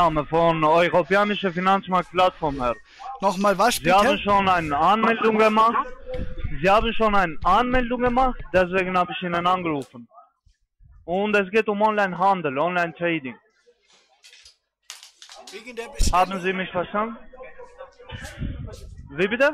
Bestellnahme von europäischer Finanzmarktplattform her. Nochmal was, Sie bitte? haben schon eine Anmeldung gemacht. Sie haben schon eine Anmeldung gemacht, deswegen habe ich Ihnen angerufen. Und es geht um Onlinehandel, Online-Trading. Wegen der Bestellung. Haben Sie mich verstanden? Wie bitte?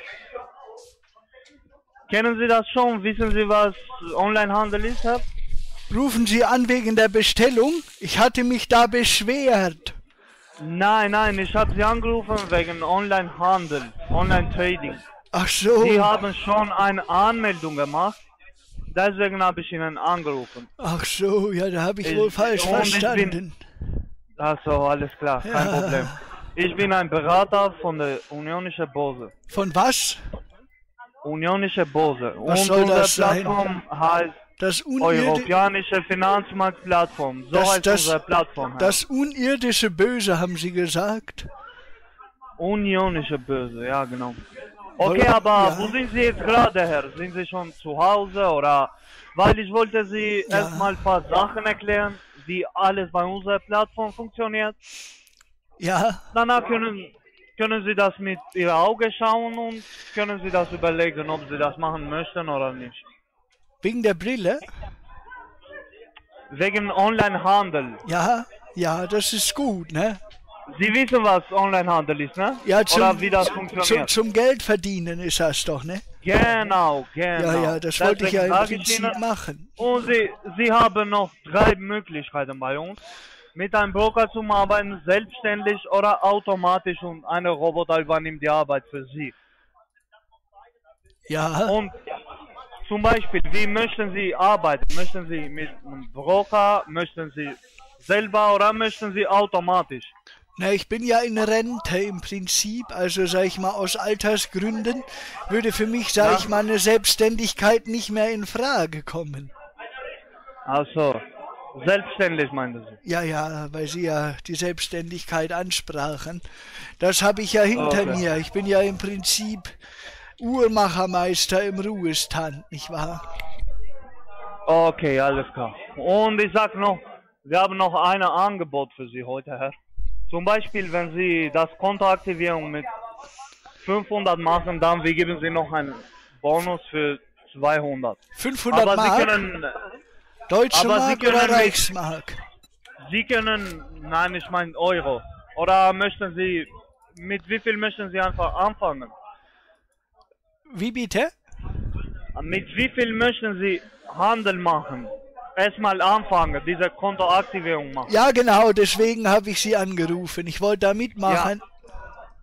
Kennen Sie das schon? Wissen Sie, was Onlinehandel ist, Herr? Rufen Sie an wegen der Bestellung? Ich hatte mich da beschwert. Nein, ich habe Sie angerufen wegen Onlinehandel, Online-Trading. Ach so. Sie haben schon eine Anmeldung gemacht, deswegen habe ich Ihnen angerufen. Ach so, ja, da habe ich wohl falsch verstanden. Achso, alles klar, kein Problem. Ich bin ein Berater von der Unionische Börse. Von was? Unionische Börse. Was Und soll unsere das sein? Plattform heißt Das Europäische Finanzmarktplattform. So heißt unsere Plattform. Das unirdische Böse, haben Sie gesagt? Unionische Börse, ja genau. Okay, aber wo sind Sie jetzt gerade, Herr? Sind Sie schon zu Hause oder? Weil ich wollte Sie erstmal ein paar Sachen erklären, wie alles bei unserer Plattform funktioniert. Ja. Danach können Sie das mit Ihren Augen schauen und können Sie das überlegen, ob Sie das machen möchten oder nicht. Wegen der Brille? Wegen Onlinehandel. Ja, das ist gut, ne? Sie wissen, was Onlinehandel ist, ne? Ja, oder wie das funktioniert. Zum Geld verdienen ist das doch, ne? Genau. Ja, das wollte ich ja im Prinzip machen. Und Sie haben noch 3 Möglichkeiten bei uns. Mit einem Broker zu arbeiten, selbstständig oder automatisch und ein Roboter übernimmt die Arbeit für Sie. Ja. Und zum Beispiel, wie möchten Sie arbeiten? Möchten Sie mit einem Broker, möchten Sie selber oder möchten Sie automatisch? Na, ich bin ja in Rente im Prinzip, also sag ich mal aus Altersgründen würde für mich, sag ich mal, eine Selbstständigkeit nicht mehr in Frage kommen. Ach so, selbstständig meinen Sie? Ja, weil Sie ja die Selbstständigkeit ansprachen. Das habe ich ja hinter mir. Ich bin ja im Prinzip Uhrmachermeister im Ruhestand, nicht wahr? Okay, alles klar. Und ich sag noch, wir haben noch ein Angebot für Sie heute, Herr. Zum Beispiel, wenn Sie das Kontoaktivierung mit 500 machen, dann wir geben Sie noch einen Bonus für 200. 500 aber Mark? Sie können, Deutsche aber Mark Sie können oder Reichsmark? Sie können, nein, ich meine Euro. Oder möchten Sie, mit wie viel möchten Sie einfach anfangen? Wie bitte? Mit wie viel möchten Sie Handel machen? Erstmal anfangen, diese Kontoaktivierung machen. Ja, genau, deswegen habe ich Sie angerufen. Ich wollte da mitmachen. Ja.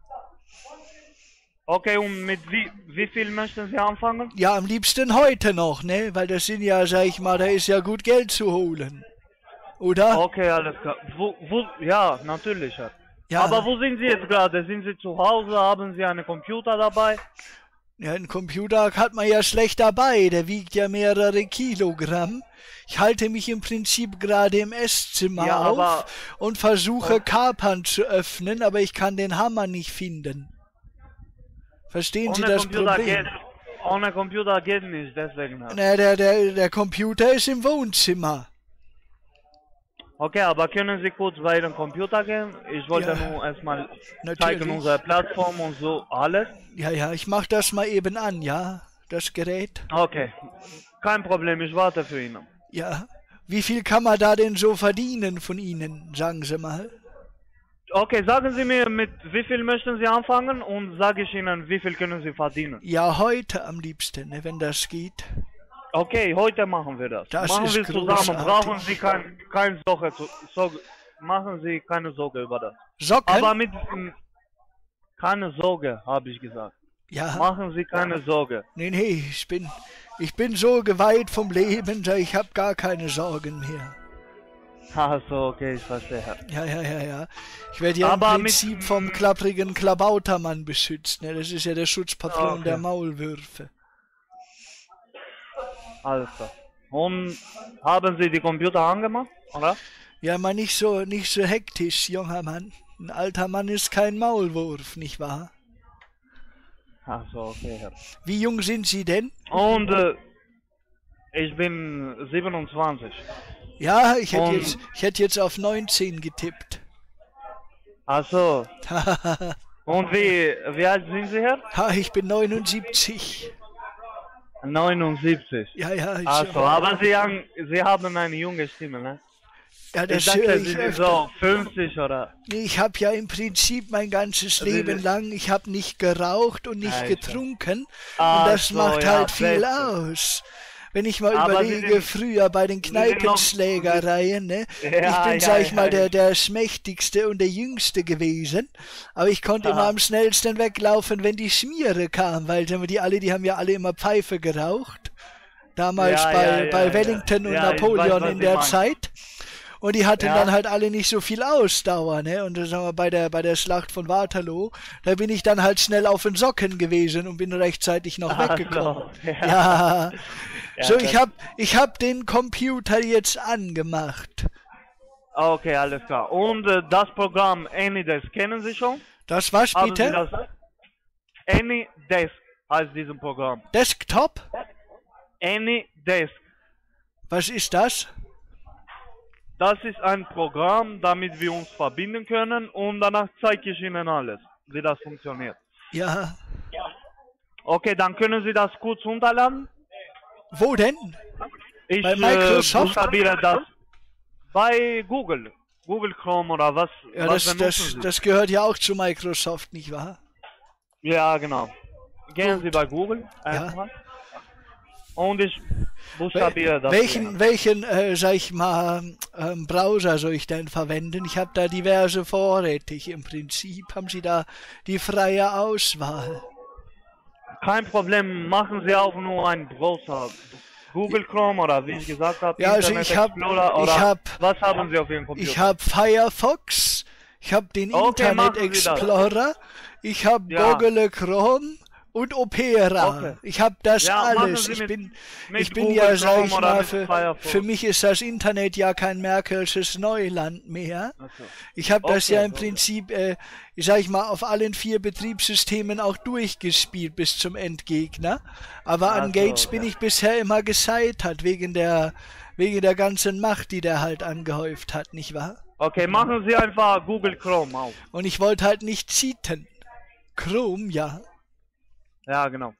Okay, und mit wie viel möchten Sie anfangen? Ja, am liebsten heute noch, ne? Weil das sind ja, sag ich mal, da ist ja gut Geld zu holen. Oder? Okay, alles klar. Ja, natürlich. Ja. Aber wo sind Sie jetzt gerade? Sind Sie zu Hause? Haben Sie einen Computer dabei? Ja, ein Computer hat man ja schlecht dabei. Der wiegt ja mehrere Kilogramm. Ich halte mich im Prinzip gerade im Esszimmer auf und versuche Kapern zu öffnen, aber ich kann den Hammer nicht finden. Verstehen Sie das Problem? Ohne Computer geht nicht, deswegen. Na, der Computer ist im Wohnzimmer. Okay, aber können Sie kurz bei Ihrem Computer gehen? Ich wollte nur erstmal zeigen unsere Plattform und so alles. Ja, ich mach das mal eben an, ja, das Gerät. Okay, kein Problem, ich warte für Ihnen. Ja, wie viel kann man da denn so verdienen von Ihnen, sagen Sie mal? Okay, sagen Sie mir, mit wie viel möchten Sie anfangen und sage ich Ihnen, wie viel können Sie verdienen? Ja, heute am liebsten, ne, wenn das geht. Okay, heute machen wir das. Das machen ist wir zusammen. großartig. Brauchen Sie keine Sorge, machen Sie keine Sorge über das. Socken? Aber mit keine Sorge, habe ich gesagt. Ja. Machen Sie keine Sorge. Nee, ich bin so geweiht vom Leben, ich habe gar keine Sorgen mehr. Ach so, okay, ich verstehe. Ja. Ich werde ja im Prinzip vom klapprigen Klabautermann beschützt. Ne? Das ist ja der Schutzpatron der Maulwürfe. Alles klar. Und haben Sie die Computer angemacht, oder? Ja, mal nicht so hektisch, junger Mann. Ein alter Mann ist kein Maulwurf, nicht wahr? Ach so, okay. Wie jung sind Sie denn? Und ich bin 27. Ja, ich hätte jetzt auf 19 getippt. Ach so. Und wie alt sind Sie, Herr? Ha, ich bin 79. 79. Ja, ja. Also, aber Sie haben eine junge Stimme, ne? Ja, Ich das dachte, höre Sie ich sind öfter. so 50 oder... Nee, ich habe ja im Prinzip mein ganzes Leben lang, ich habe nicht geraucht und nicht Alter. getrunken. Ach Und das so, macht ja, halt viel Beste. aus. Wenn ich mal Aber Sie überlege, sind- früher bei den Sie sind noch- Kneipenschlägereien, ne? Ja, Ich bin, ja, sag ich mal, ja. der Schmächtigste und der Jüngste gewesen. Aber ich konnte immer Aha. am schnellsten weglaufen, wenn die Schmiere kam, weil die haben ja alle immer Pfeife geraucht. Damals Ja, bei, ja, bei ja, Wellington ja. und Ja, ich Napoleon weiß, was in Sie der meinen. Zeit. Und die hatten Ja. dann halt alle nicht so viel Ausdauer, ne? Und sagen wir, bei der Schlacht von Waterloo, da bin ich dann halt schnell auf den Socken gewesen und bin rechtzeitig noch Ach weggekommen. so, ja. Ja. Ja, So, das- ich hab den Computer jetzt angemacht. Okay, alles klar. Und das Programm AnyDesk kennen Sie schon? Das was Haben Sie bitte? das? AnyDesk heißt dieses Programm. Desktop? AnyDesk. Was ist das? Das ist ein Programm, damit wir uns verbinden können und danach zeige ich Ihnen alles, wie das funktioniert. Ja. Okay, dann können Sie das kurz runterladen. Wo denn? Ich Bei Microsoft? buchstabiere das bei Google. Google Chrome oder was, Ja, was das, benutzen das, Sie? das gehört ja auch zu Microsoft, nicht wahr? Ja, genau. Gehen Sie bei Google Ja. erstmal. Und ich buchstabiere das. Welchen sag ich mal, Browser soll ich denn verwenden? Ich habe da diverse vorrätig. Im Prinzip haben Sie da die freie Auswahl. Kein Problem, machen Sie auch nur einen Browser. Google Chrome oder wie ich gesagt habe, Ja, also Internet ich hab- Explorer ich oder hab- was haben Sie auf Ihrem Computer? Ich habe Firefox, ich habe den Okay, Internet machen Sie das. Explorer, ich habe Ja. Google Chrome und Opera. Okay. Ich habe das Ja, machen alles. Sie Ich mit- bin mit ja, Google sag Chrome ich oder mal, mit Firefox. für mich ist das Internet ja kein Merkelsches Neuland mehr. Ach so. Ich habe das Okay, ja im okay. Prinzip, sag ich mal, auf allen 4 Betriebssystemen auch durchgespielt bis zum Endgegner. Aber an Ach so, Gates bin ja. ich bisher immer gescheitert, wegen der ganzen Macht, die der halt angehäuft hat, nicht wahr? Okay, machen Sie einfach Google Chrome auf. Und ich wollte halt nicht cheaten. Chrome, ja. Ja, genau.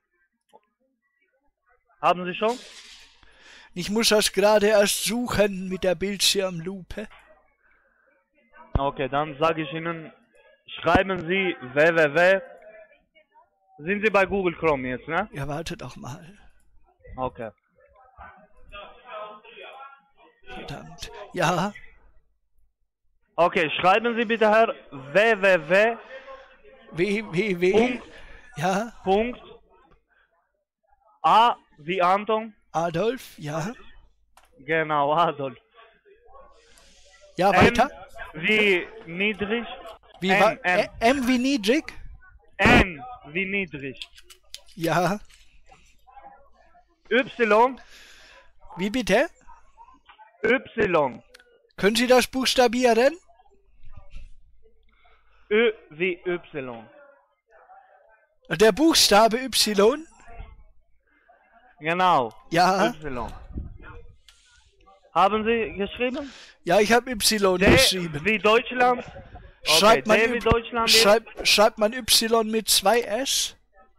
Haben Sie schon? Ich muss das gerade erst suchen mit der Bildschirmlupe. Okay, dann sage ich Ihnen, schreiben Sie www. Sind Sie bei Google Chrome jetzt, ne? Ja, warte doch mal. Okay. Verdammt. Ja, Okay, schreiben Sie bitte, Herr, www. www. Punkt. Ja, Punkt. A wie Anton. Adolf, ja. Genau, Adolf. Ja, weiter. Wie niedrig. Wie M, war M. M wie niedrig? N wie niedrig. Ja. Y. Wie bitte? Y. Können Sie das buchstabieren? Ö wie Y. Der Buchstabe Y? Genau. Ja. Y. Haben Sie geschrieben? Ja, ich habe Y D geschrieben. wie Deutschland. Schreibt man, D wie Deutschland. schreibt man Y mit 2 S?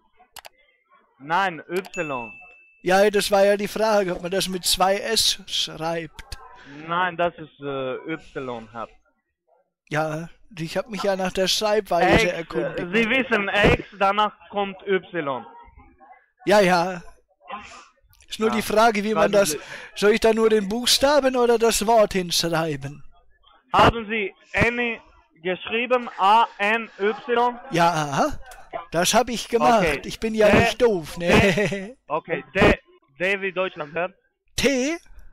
Nein, Y. Ja, das war ja die Frage, ob man das mit 2 S schreibt. Nein, das ist Y, Herr. Ja, ich habe mich ja nach der Schreibweise X, erkundigt. Sie wissen X, danach kommt Y. Ja, ja. Ist nur Ja. die Frage, wie man Schreiben das... Sie- Soll ich da nur den Buchstaben oder das Wort hinschreiben? Haben Sie N geschrieben? A-N-Y? Ja, das habe ich gemacht. Okay. Ich bin ja D- nicht doof, ne? Okay, D wie Deutschland, Herr. T,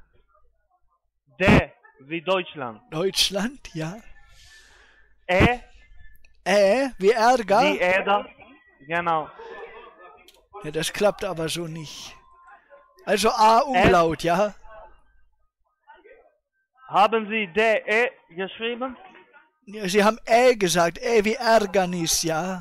D wie Deutschland. Deutschland, ja. E Wie Ärger. wie Eder. Genau. Ja, das klappt aber so nicht. Also A Umlaut, ja. Haben Sie D-E geschrieben? Ja, Sie haben gesagt. Wie Ärgernis, ja.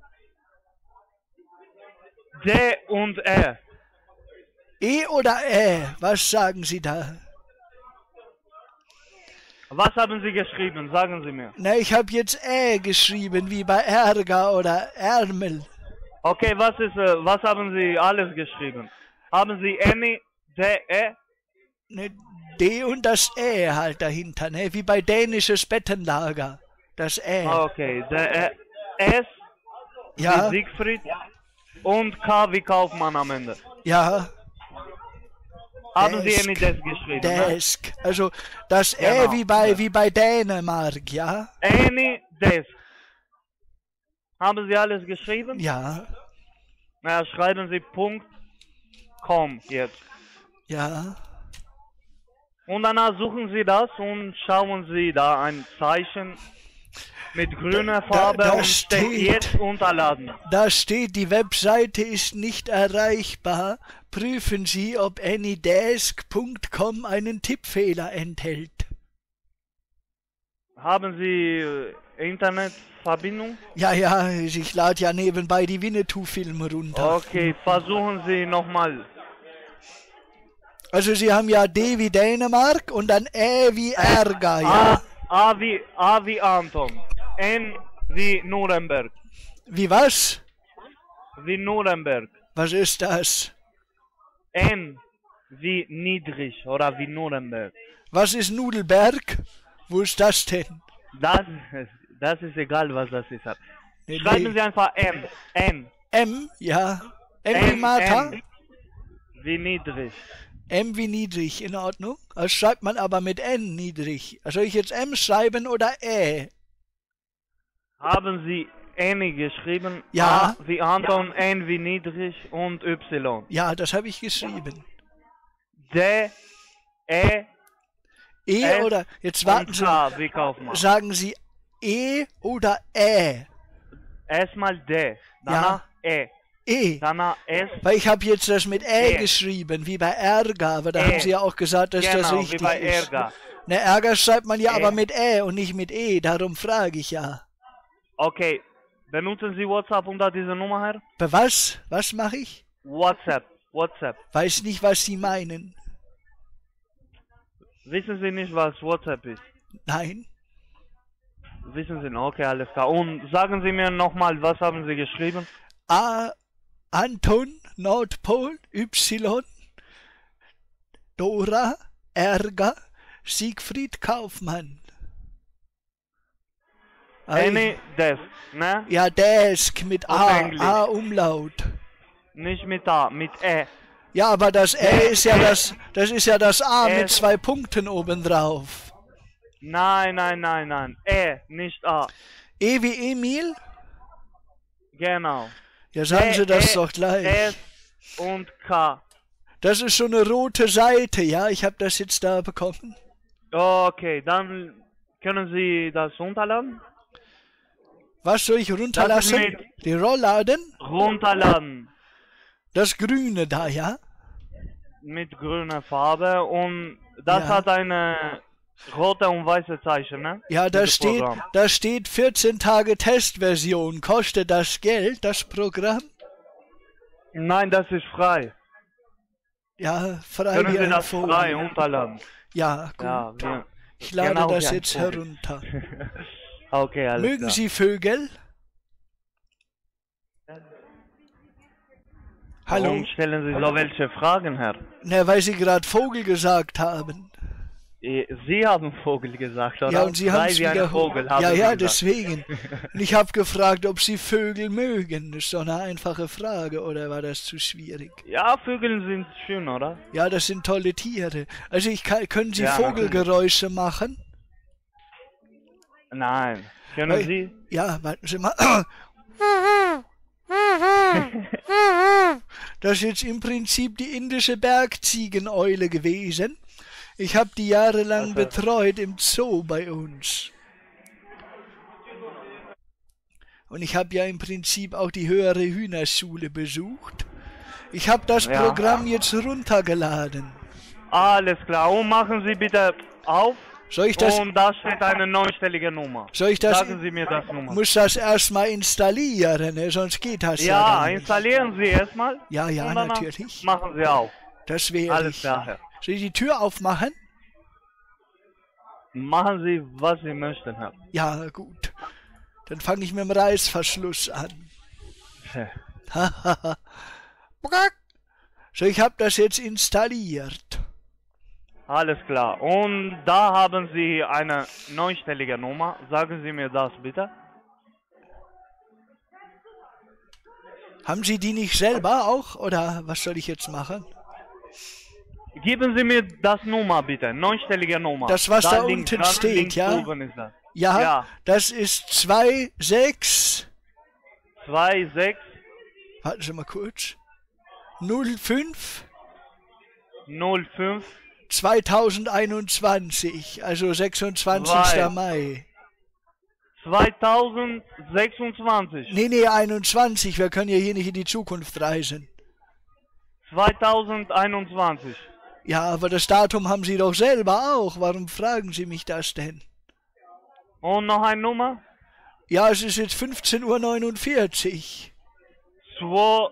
D und E. E oder Was sagen Sie da? Was haben Sie geschrieben? Sagen Sie mir. Na, ich habe jetzt geschrieben, wie bei Ärger oder Ärmel. Okay, was haben Sie alles geschrieben? Haben Sie N, D, E? Ne, D und das halt dahinter, ne? Wie bei dänisches Bettenlager. Das Okay, S ja. wie Siegfried und K wie Kaufmann am Ende. Ja. Haben Sie N Desk geschrieben? Desk. Ne? Also das genau. wie bei Dänemark, ja? N Desk. Haben Sie alles geschrieben? Ja. Na, schreiben Sie .com jetzt. Ja. Und danach suchen Sie das und schauen Sie da ein Zeichen mit grüner Farbe und steht jetzt runterladen. Da steht, die Webseite ist nicht erreichbar. Prüfen Sie, ob anydesk.com einen Tippfehler enthält. Haben Sie Internetverbindung? Ja, ich lade ja nebenbei die Winnetou-Filme runter. Okay, versuchen Sie nochmal. Also Sie haben ja D wie Dänemark und dann wie Ärger, ja? A wie Anton. N wie Nuremberg. Wie was? Wie Nuremberg. Was ist das? N wie niedrig oder wie Nuremberg. Was ist Nudelberg? Wo ist das denn? Das ist egal, was das ist. Schreiben Sie einfach M. N. M, ja. M wie Martha? M wie niedrig. M wie niedrig, in Ordnung. Das schreibt man aber mit N niedrig. Soll ich jetzt M schreiben oder Ä? Haben Sie N geschrieben? Ja. A wie Anton, N wie niedrig und Y. Ja, das habe ich geschrieben. D, E, S oder, jetzt warten Sie, K wie Kaufmann. sagen Sie E oder Ä? Erstmal D, danach E. E. Danach S. Weil ich habe jetzt das mit geschrieben, wie bei Ärger, aber da haben Sie ja auch gesagt, dass das richtig wie bei ist. Ärger. Ne, Ärger schreibt man ja aber mit und nicht mit E, darum frage ich ja. Okay, benutzen Sie WhatsApp unter dieser Nummer her? Bei was? Was mache ich? WhatsApp. Weiß nicht, was Sie meinen. Wissen Sie nicht, was WhatsApp ist? Nein. Wissen Sie nicht? Okay, alles klar. Und sagen Sie mir nochmal, was haben Sie geschrieben? A, Anton, Nordpol, Y, Dora, Ärger, Siegfried Kaufmann. Any Desk, ne? Ja, Desk mit A Umlaut. Nicht mit A, mit E. Ja, aber das ist ja das ist ja das A mit 2 Punkten obendrauf. Nein. E, nicht A. E wie Emil? Genau. Ja, sagen Sie das doch gleich. S und K. Das ist so eine rote Seite, ja? Ich habe das jetzt da bekommen. Okay, dann können Sie das runterladen? Was soll ich runterlassen? Die Rollladen? Runterladen. Das Grüne da, ja? Mit grüner Farbe und das hat eine rote und weiße Zeichen, ne? Ja, da steht 14 Tage Testversion. Kostet das Geld, das Programm? Nein, das ist frei. Ja, frei. Können Sie das frei runterladen? Ja, gut. Ja, ich lade das jetzt herunter. Okay, alles Mögen klar. Sie Vögel? Hallo? Warum stellen Sie so welche Fragen, Herr? Na, weil Sie gerade Vogel gesagt haben. Sie haben Vogel gesagt, oder? Ja, und Sie haben es wiederholt. Ja, deswegen. Und ich habe gefragt, ob Sie Vögel mögen. Das ist doch eine einfache Frage, oder war das zu schwierig? Ja, Vögel sind schön, oder? Ja, das sind tolle Tiere. Also können Sie Vogelgeräusche machen? Nein. Können Sie? Ja, warten Sie mal. Das ist jetzt im Prinzip die indische Bergziegeneule gewesen. Ich habe die jahrelang betreut im Zoo bei uns. Und ich habe ja im Prinzip auch die höhere Hühnerschule besucht. Ich habe das Programm jetzt runtergeladen. Alles klar. Und machen Sie bitte auf. Soll ich das? Und da steht eine neunstellige Nummer. Soll ich das? Sagen Sie mir das Nummer. Muss das erstmal installieren, ne? Sonst geht das ja. Ja, installieren Sie erstmal. Ja, natürlich. Machen Sie auf. Das wäre alles klar. Soll ich die Tür aufmachen? Machen Sie, was Sie möchten, Herr. Ja, gut. Dann fange ich mit dem Reißverschluss an. Hahaha. So, ich habe das jetzt installiert. Alles klar. Und da haben Sie eine neunstellige Nummer. Sagen Sie mir das bitte. Haben Sie die nicht selber auch, oder was soll ich jetzt machen? Geben Sie mir das Nummer bitte, neunstellige Nummer. Das, was da links, unten steht, links ja? oben ist das. Ja, das ist 26. 26. Warten Sie mal kurz. 05. 05. 2021, also 26. Mai. 2026. Nee, 21. Wir können ja hier nicht in die Zukunft reisen. 2021. Ja, aber das Datum haben Sie doch selber auch. Warum fragen Sie mich das denn? Und noch eine Nummer? Ja, es ist jetzt 15:49 Uhr.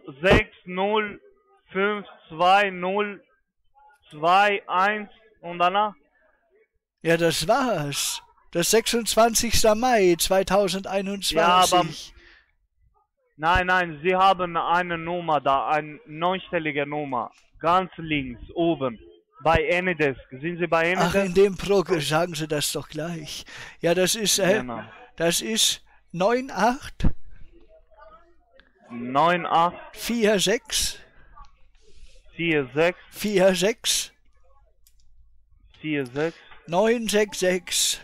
26052021 und danach? Ja, das war's. Das 26. Mai 2021. Ja, aber... Nein, Sie haben eine Nummer da, eine neunstellige Nummer. Ganz links, oben. Bei Anydesk. Sind Sie bei Anydesk? Ach, in dem Programm, sagen Sie das doch gleich. Ja, das ist, genau. Das ist 98 46 966.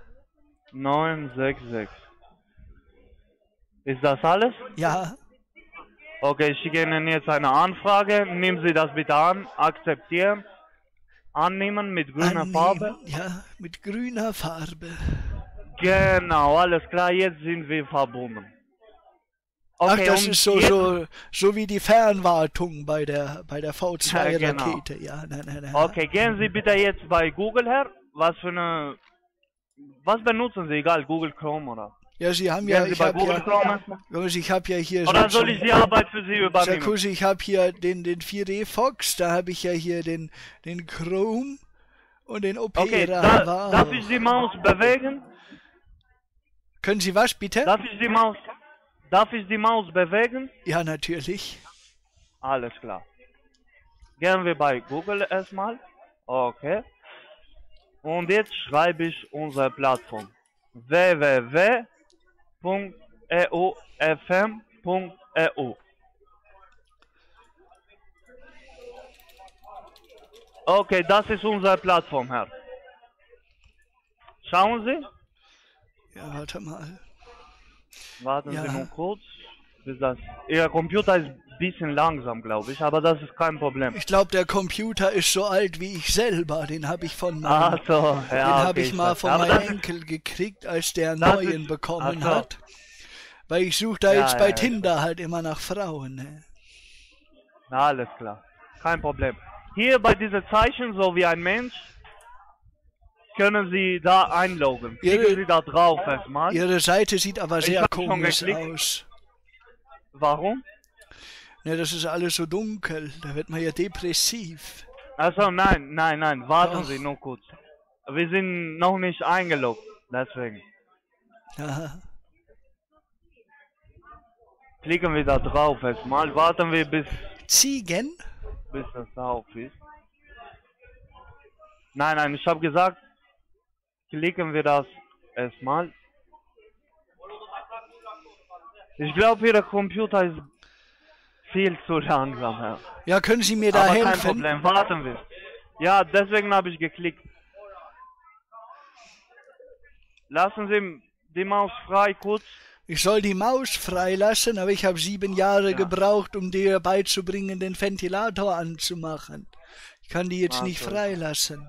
Ist das alles? Ja. Okay, ich schicke Ihnen jetzt eine Anfrage. Nehmen Sie das bitte an. Akzeptieren. Annehmen mit grüner Farbe. Ja, mit grüner Farbe. Genau, alles klar. Jetzt sind wir verbunden. Okay, ach, das ist so wie die Fernwartung bei der V2-Rakete. Ja, nein. Okay, gehen Sie bitte jetzt bei Google her. Was benutzen Sie? Egal, Google Chrome oder? Ja, Sie haben ja, ich habe ja hier... Oder soll ich die Arbeit für Sie übernehmen? Sarkozy, ich habe hier den 4D Fox, da habe ich ja hier den Chrome und den Opera. Okay, darf ich die Maus bewegen? Können Sie was, bitte? Darf ich die Maus bewegen? Ja, natürlich. Alles klar. Gehen wir bei Google erstmal. Okay. Und jetzt schreibe ich unsere Plattform. www.eofm.eu. Okay, das ist unsere Plattform, Herr. Schauen Sie. Ja, warte mal. Warten Sie nur kurz. Ihr Computer ist ein bisschen langsam, glaube ich, aber das ist kein Problem. Ich glaube, der Computer ist so alt wie ich selber. Den habe ich von meinem, habe ich mal von meinem Enkel gekriegt, als der einen neuen bekommen hat. Weil ich suche da jetzt bei Tinder halt immer nach Frauen. Ne? Alles klar, kein Problem. Hier bei diesen Zeichen, so wie ein Mensch, können Sie da einloggen. Klicken Sie da drauf erstmal. Ihre Seite sieht aber sehr komisch aus. Warum? Ne, das ist alles so dunkel, da wird man ja depressiv. Also nein, warten Sie nur kurz. Wir sind noch nicht eingeloggt, deswegen. Aha. Klicken wir da drauf erstmal, warten wir bis das auf ist. Nein, ich habe gesagt, klicken wir das erstmal. Ich glaube, Ihr Computer ist viel zu langsam, Herr. Ja, können Sie mir da helfen? Kein Problem, warten wir. Ja, deswegen habe ich geklickt. Lassen Sie die Maus frei kurz. Ich soll die Maus freilassen, aber ich habe 7 Jahre gebraucht, um dir beizubringen, den Ventilator anzumachen. Ich kann die jetzt nicht freilassen.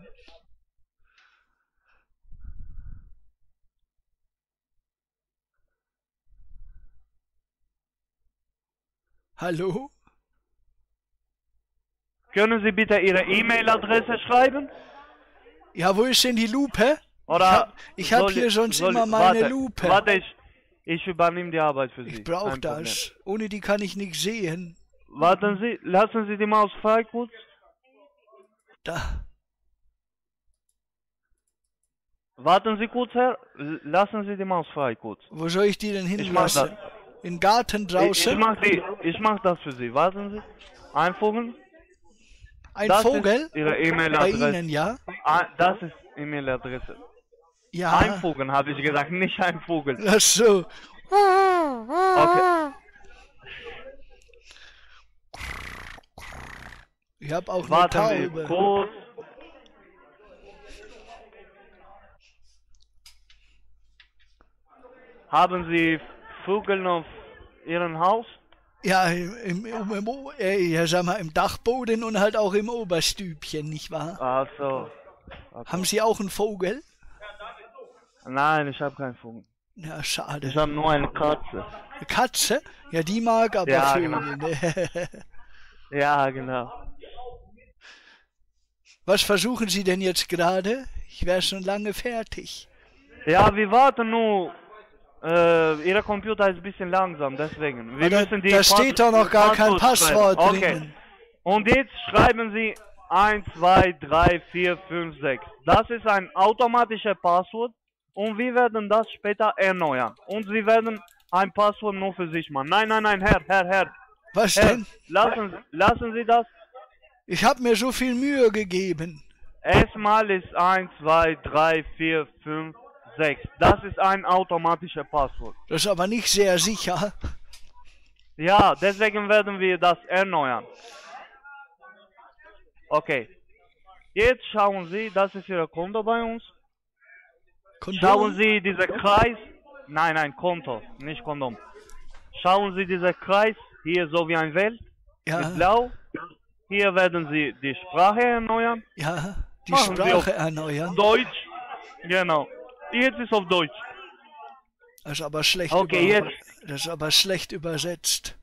Hallo? Können Sie bitte Ihre E-Mail-Adresse schreiben? Ja, wo ist denn die Lupe? Oder ich hab hier sonst immer meine Lupe. Warte, ich übernehme die Arbeit für Sie. Ich brauche das. Ohne die kann ich nichts sehen. Warten Sie, lassen Sie die Maus frei kurz. Da. Warten Sie kurz, Herr. Lassen Sie die Maus frei kurz. Wo soll ich die denn Ich mach das. hinlassen? Im Garten draußen? Ich mach das für Sie. Warten Sie. Einfügen. Ein Das Vogel? ist Ihre Bei E-Mail-Adresse. Ihnen, ja? Das ist E-Mail-Adresse. Ja. Einfügen, habe ich gesagt, nicht ein Vogel. Ach so. Okay. Ich habe auch eine Warten Sie Taube. kurz. Haben Sie Vögel auf Ihrem Haus? Ja, sag mal, im Dachboden und halt auch im Oberstübchen, nicht wahr? Ach so. Okay. Haben Sie auch einen Vogel? Nein, ich habe keinen Vogel. Ja, schade. Ich habe nur eine Katze. Eine Katze? Ja, die mag aber Ja, Vögel. genau. Ne? Ja, genau. Was versuchen Sie denn jetzt gerade? Ich wäre schon lange fertig. Ja, wir warten nur. Ihr Computer ist ein bisschen langsam, deswegen. Wir müssen die Da steht doch noch gar kein Passwort schreiben. drin. Okay. Und jetzt schreiben Sie 1, 2, 3, 4, 5, 6. Das ist ein automatisches Passwort und wir werden das später erneuern. Und Sie werden ein Passwort nur für sich machen. Nein, nein, nein, Herr. Was Herr, denn? lassen Sie das. Ich habe mir so viel Mühe gegeben. Erstmal ist 1, 2, 3, 4, 5, 6. Das ist ein automatisches Passwort. Das ist aber nicht sehr sicher. Ja, deswegen werden wir das erneuern. Okay. Jetzt schauen Sie, das ist Ihr Konto bei uns. Kondom? Schauen Sie diesen Kreis. Nein, Konto, nicht Kondom. Schauen Sie diesen Kreis, hier so wie ein Welt, Ja, mit Blau. Hier werden Sie die Sprache erneuern. ja, die Machen Sie Sprache auf erneuern. Deutsch. Genau. Jetzt ist auf Deutsch. Das ist aber schlecht, Okay, das ist aber schlecht übersetzt.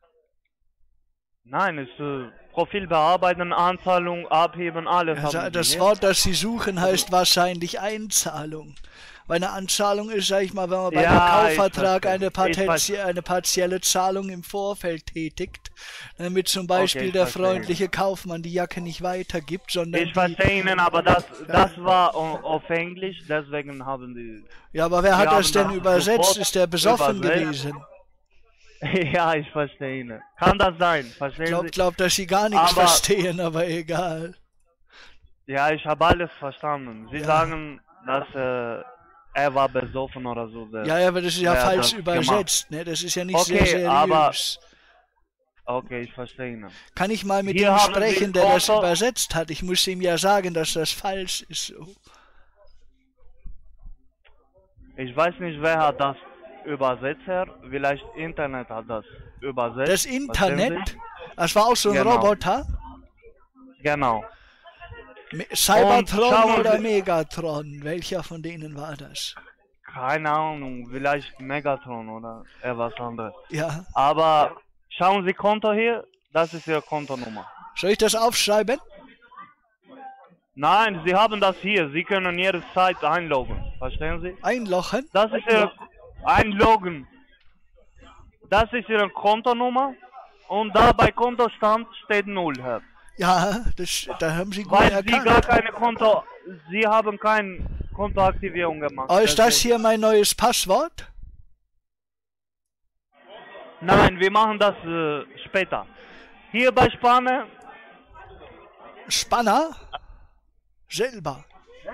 Nein, ist Profil bearbeiten, Anzahlung, abheben, alles Also haben das Sie. Wort, das Sie suchen, heißt wahrscheinlich Einzahlung. Weil eine Anzahlung ist, sag ich mal, wenn man bei einem Ja, ich Kaufvertrag verstehe. eine partielle Zahlung im Vorfeld tätigt, damit zum Beispiel Okay, ich der verstehe. freundliche Kaufmann die Jacke nicht weitergibt, sondern Ich verstehe Ihnen, aber das war auf Englisch, deswegen haben die... Ja, aber wer hat Wir das haben denn das übersetzt? sofort Ist der besoffen übersetzt. gewesen? Ja, ich verstehe Ihnen. Kann das sein, verstehen Sie? Glaub, dass Sie gar nichts Aber- verstehen, aber egal. Ja, ich habe alles verstanden. Sie Ja. sagen, dass er war besoffen oder so. Ja, aber das ist ja wer hat falsch das übersetzt, ne? Das ist ja nicht Okay, sehr aber- seriös. Okay, ich verstehe Ihnen. Kann ich mal mit Hier ihm haben Sie sprechen, der das Konto- übersetzt hat? Ich muss ihm ja sagen, dass das falsch ist. So. Ich weiß nicht, wer hat das übersetzt, Herr. Vielleicht Internet hat das übersetzt. Das Verstehen Internet, das war auch so ein Genau. Roboter. Sie? Genau. Cybertron schauen oder Sie- Megatron? Welcher von denen war das? Keine Ahnung, vielleicht Megatron oder etwas anderes. Ja. Aber schauen Sie Konto hier, das ist Ihre Kontonummer. Soll ich das aufschreiben? Nein, Sie haben das hier. Sie können jederzeit einloggen. Verstehen Sie? Einlochen? Das ist Ihre Einloggen. Das ist Ihre Kontonummer. Und da bei Kontostand steht 0, Herr. Ja, da haben Sie gut Weil Sie gar erkannt. keine Konto... Sie haben keine Kontoaktivierung gemacht. Oh, ist das Deswegen- hier mein neues Passwort? Nein, wir machen das später. Hier bei Spanne... Spanner? Selber.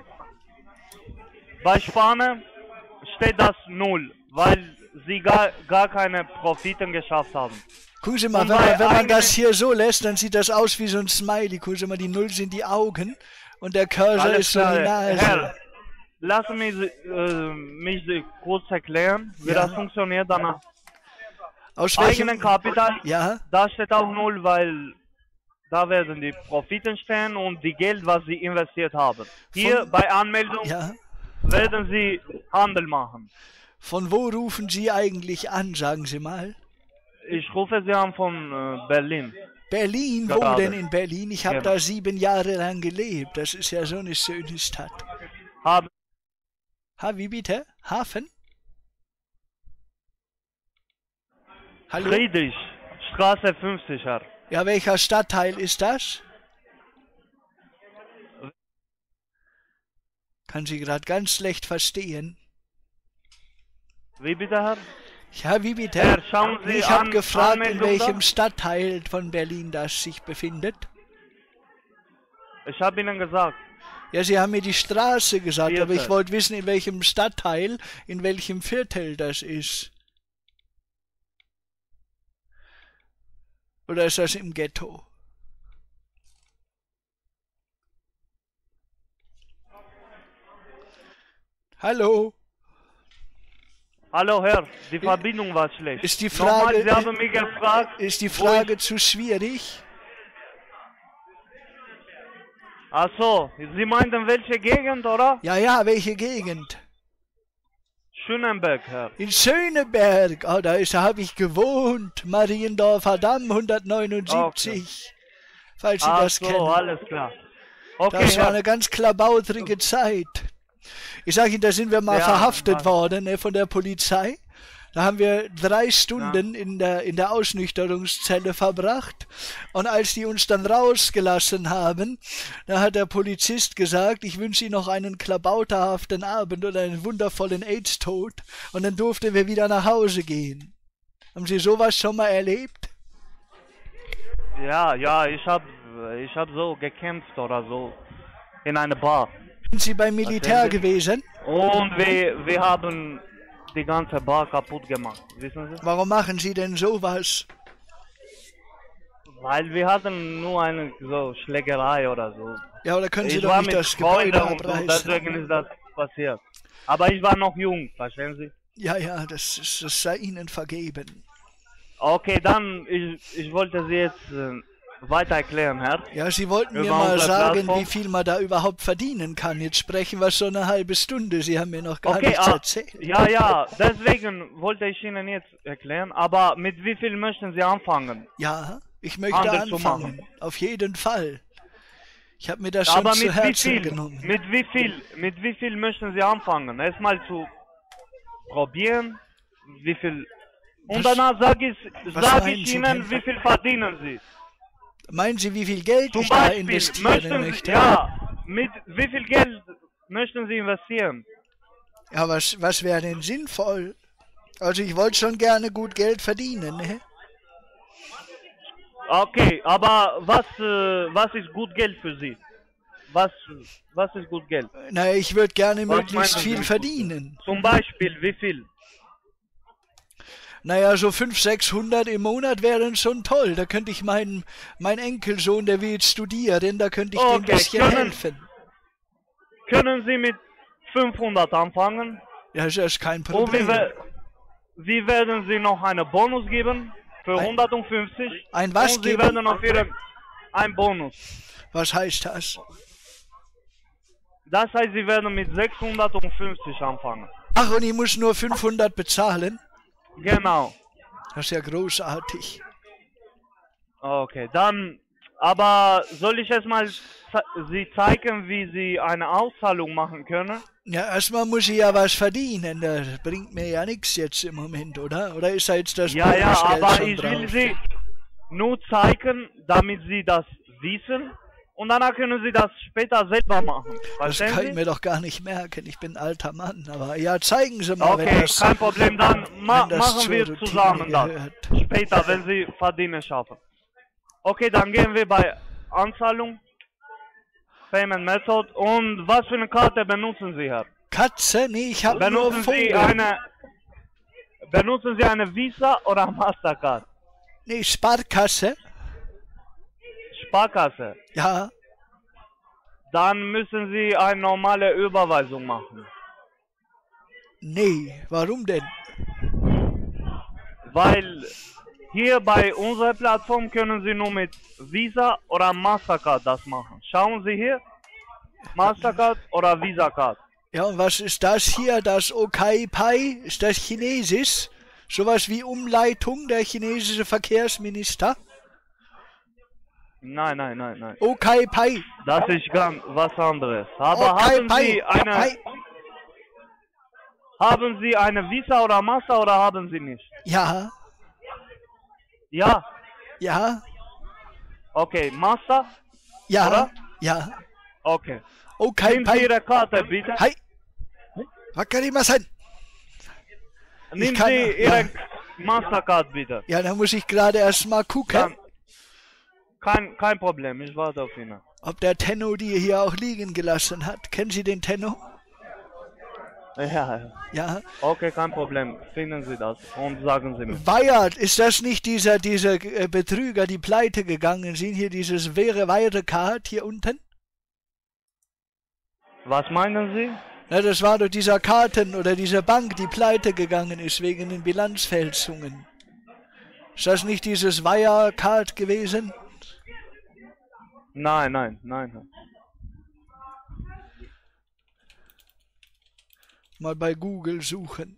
Bei Spanne steht das 0, weil Sie gar keine Profiten geschafft haben. Gucken Sie mal, Und wenn bei man eigenen- das hier so lässt, dann sieht das aus wie so ein Smiley. Gucken Sie mal, die 0 sind die Augen und der Cursor Alles ist so die klar, Nase. Herr, lassen mich kurz erklären, wie Ja. das funktioniert. Danach Aus welchem... eigenen Kapital, Ja, da steht auch 0, weil da werden die Profiten stehen und die Geld, was Sie investiert haben. Hier bei Anmeldung ja. werden Sie Handel machen. Von wo rufen Sie eigentlich an, sagen Sie mal? Ich rufe Sie an von Berlin. Berlin? Wo Gerade. denn in Berlin? Ich habe Ja. da 7 Jahre lang gelebt. Das ist ja so eine schöne Stadt. Haben Wie bitte? Hafen? Hallo? Friedrich, Straße 50, Herr. Ja, welcher Stadtteil ist das? Kann Sie gerade ganz schlecht verstehen. Wie bitte, Herr? Ja, wie bitte? Herr, schauen Sie Ich habe an, gefragt, in Anmeldung welchem da? Stadtteil von Berlin das sich befindet. Ich habe Ihnen gesagt. Ja, Sie haben mir die Straße gesagt, aber ich Viertel. wollte wissen, in welchem Stadtteil, in welchem Viertel das ist. Oder ist das im Ghetto? Hallo? Hallo, Herr. Die Verbindung war schlecht. Ist die Nochmal, Frage, Sie haben mich gefragt. ist die wo Frage ich... zu schwierig? Ach so, Sie meinten welche Gegend, oder? Ja, ja, welche Gegend? Schönenberg, Herr. In Schöneberg, oh, da habe ich gewohnt, Mariendorfer Damm 179, falls Sie Ach das so, kennen. alles klar. Okay, Das war Herr. eine ganz klabautrige Zeit. Ich sage Ihnen, da sind wir mal Ja, verhaftet was? worden, ne, von der Polizei. Da haben wir 3 Stunden in der Ausnüchterungszelle verbracht. Und als die uns dann rausgelassen haben, da hat der Polizist gesagt, ich wünsche Ihnen noch einen klabauterhaften Abend und einen wundervollen AIDS-Tod. Und dann durften wir wieder nach Hause gehen. Haben Sie sowas schon mal erlebt? Ja, ich hab so gekämpft oder so in einer Bar. Sind Sie beim Militär Erzählen Sie. gewesen? Und wir haben die ganze Bar kaputt gemacht, wissen Sie? Warum machen Sie denn sowas? Weil wir hatten nur eine so Schlägerei oder so. Ja, oder können Sie Ich doch war nicht mit das Gebäude Freunden und so, abreißen? deswegen ist das passiert. Aber ich war noch jung, verstehen Sie? Ja, ja, das sei Ihnen vergeben. Okay, dann, ich wollte Sie jetzt weiter erklären, Herr. Ja, Sie wollten mir Über mal unsere sagen, Plattform. wie viel man da überhaupt verdienen kann. Jetzt sprechen wir schon eine halbe Stunde. Sie haben mir noch gar Okay, nichts erzählt. ja, deswegen wollte ich Ihnen jetzt erklären, aber mit wie viel möchten Sie anfangen? Ja, ich möchte Handel zu anfangen. machen. Auf jeden Fall. Ich habe mir das schon Aber zu mit wie Herzen viel? genommen. Mit wie viel möchten Sie anfangen? Erstmal zu probieren, wie viel. Und Was- danach sage was meinen ich Sie Ihnen, denn? wie viel verdienen Sie. Meinen Sie, wie viel Geld Zum ich da Beispiel investieren möchten möchte? Sie, ja, mit wie viel Geld möchten Sie investieren? Ja, was wäre denn sinnvoll? Also ich wollte schon gerne gut Geld verdienen, ne? Okay, aber was ist gut Geld für Sie? Was ist gut Geld? Na, ich würde gerne Was möglichst meinen Sie viel mit verdienen. Zum Beispiel, wie viel? Naja, so 500, 600 im Monat wären schon toll. Da könnte ich mein Enkelsohn, der will jetzt studieren, da könnte ich dem ein Okay, bisschen helfen. Können Sie mit 500 anfangen? Ja, das ist kein Und Problem. wie werden Sie noch einen Bonus geben? Für 150? Ein was Und Sie geben? werden auf Ihren einen Bonus. Was heißt das? Das heißt, Sie werden mit 650 anfangen. Ach, und ich muss nur 500 bezahlen? Genau. Das ist ja großartig. Okay, dann, aber soll ich erstmal Sie zeigen, wie Sie eine Auszahlung machen können? Ja, erstmal muss ich ja was verdienen. Das bringt mir ja nichts jetzt im Moment, oder? Oder ist da jetzt das Ja, Bonusgeld aber schon ich will drauf? Sie nur zeigen, damit Sie das wissen. Und danach können Sie das später selber machen. Das Verstehen kann ich Sie? mir doch gar nicht merken. Ich bin ein alter Mann. Aber ja, zeigen Sie mal, Okay, kein Problem, dann wenn das machen zur wir Routine zusammen das. gehört. Später, wenn Sie verdienen schaffen. Okay, dann gehen wir bei Anzahlung, Payment Method. Und was für eine Karte benutzen Sie, Herr? Katze? Nee, ich habe nur Benutzen Sie eine Visa oder Mastercard? Nee, Sparkasse? Sparkasse. Ja. Dann müssen Sie eine normale Überweisung machen. Nee, warum denn? Weil hier bei unserer Plattform können Sie nur mit Visa oder Mastercard das machen. Schauen Sie hier, Mastercard oder Visa Card. Ja, und was ist das hier? Das Okay-Pai? Ist das Chinesisch? Sowas wie Umleitung, der chinesische Verkehrsminister? Nein. Okay-Pai. Das ist ganz was anderes. Aber Okay-Pai. haben Sie eine Visa oder Master oder haben Sie nicht? Ja, Ja. ja, Okay, Master? ja, Oder? ja. Okay. Okay, Nehmen Sie Ihre Karte, bitte. Hi. Wakarimasen. Nehmen Sie Ihre Mastercard, bitte. Ja, da muss ich gerade erst mal gucken, Kein Problem, ich warte auf Ihnen. ob der Tenno die hier auch liegen gelassen hat. Kennen Sie den Tenno? Ja, Ja. okay, kein Problem. Finden Sie das und sagen Sie mir. Weyert, ist das nicht dieser Betrüger, die pleite gegangen sind? Hier dieses Wirecard hier unten? Was meinen Sie? Na, das war doch dieser Karten- oder diese Bank, die pleite gegangen ist wegen den Bilanzfälschungen. Ist das nicht dieses Wirecard gewesen? Nein. Mal bei Google suchen.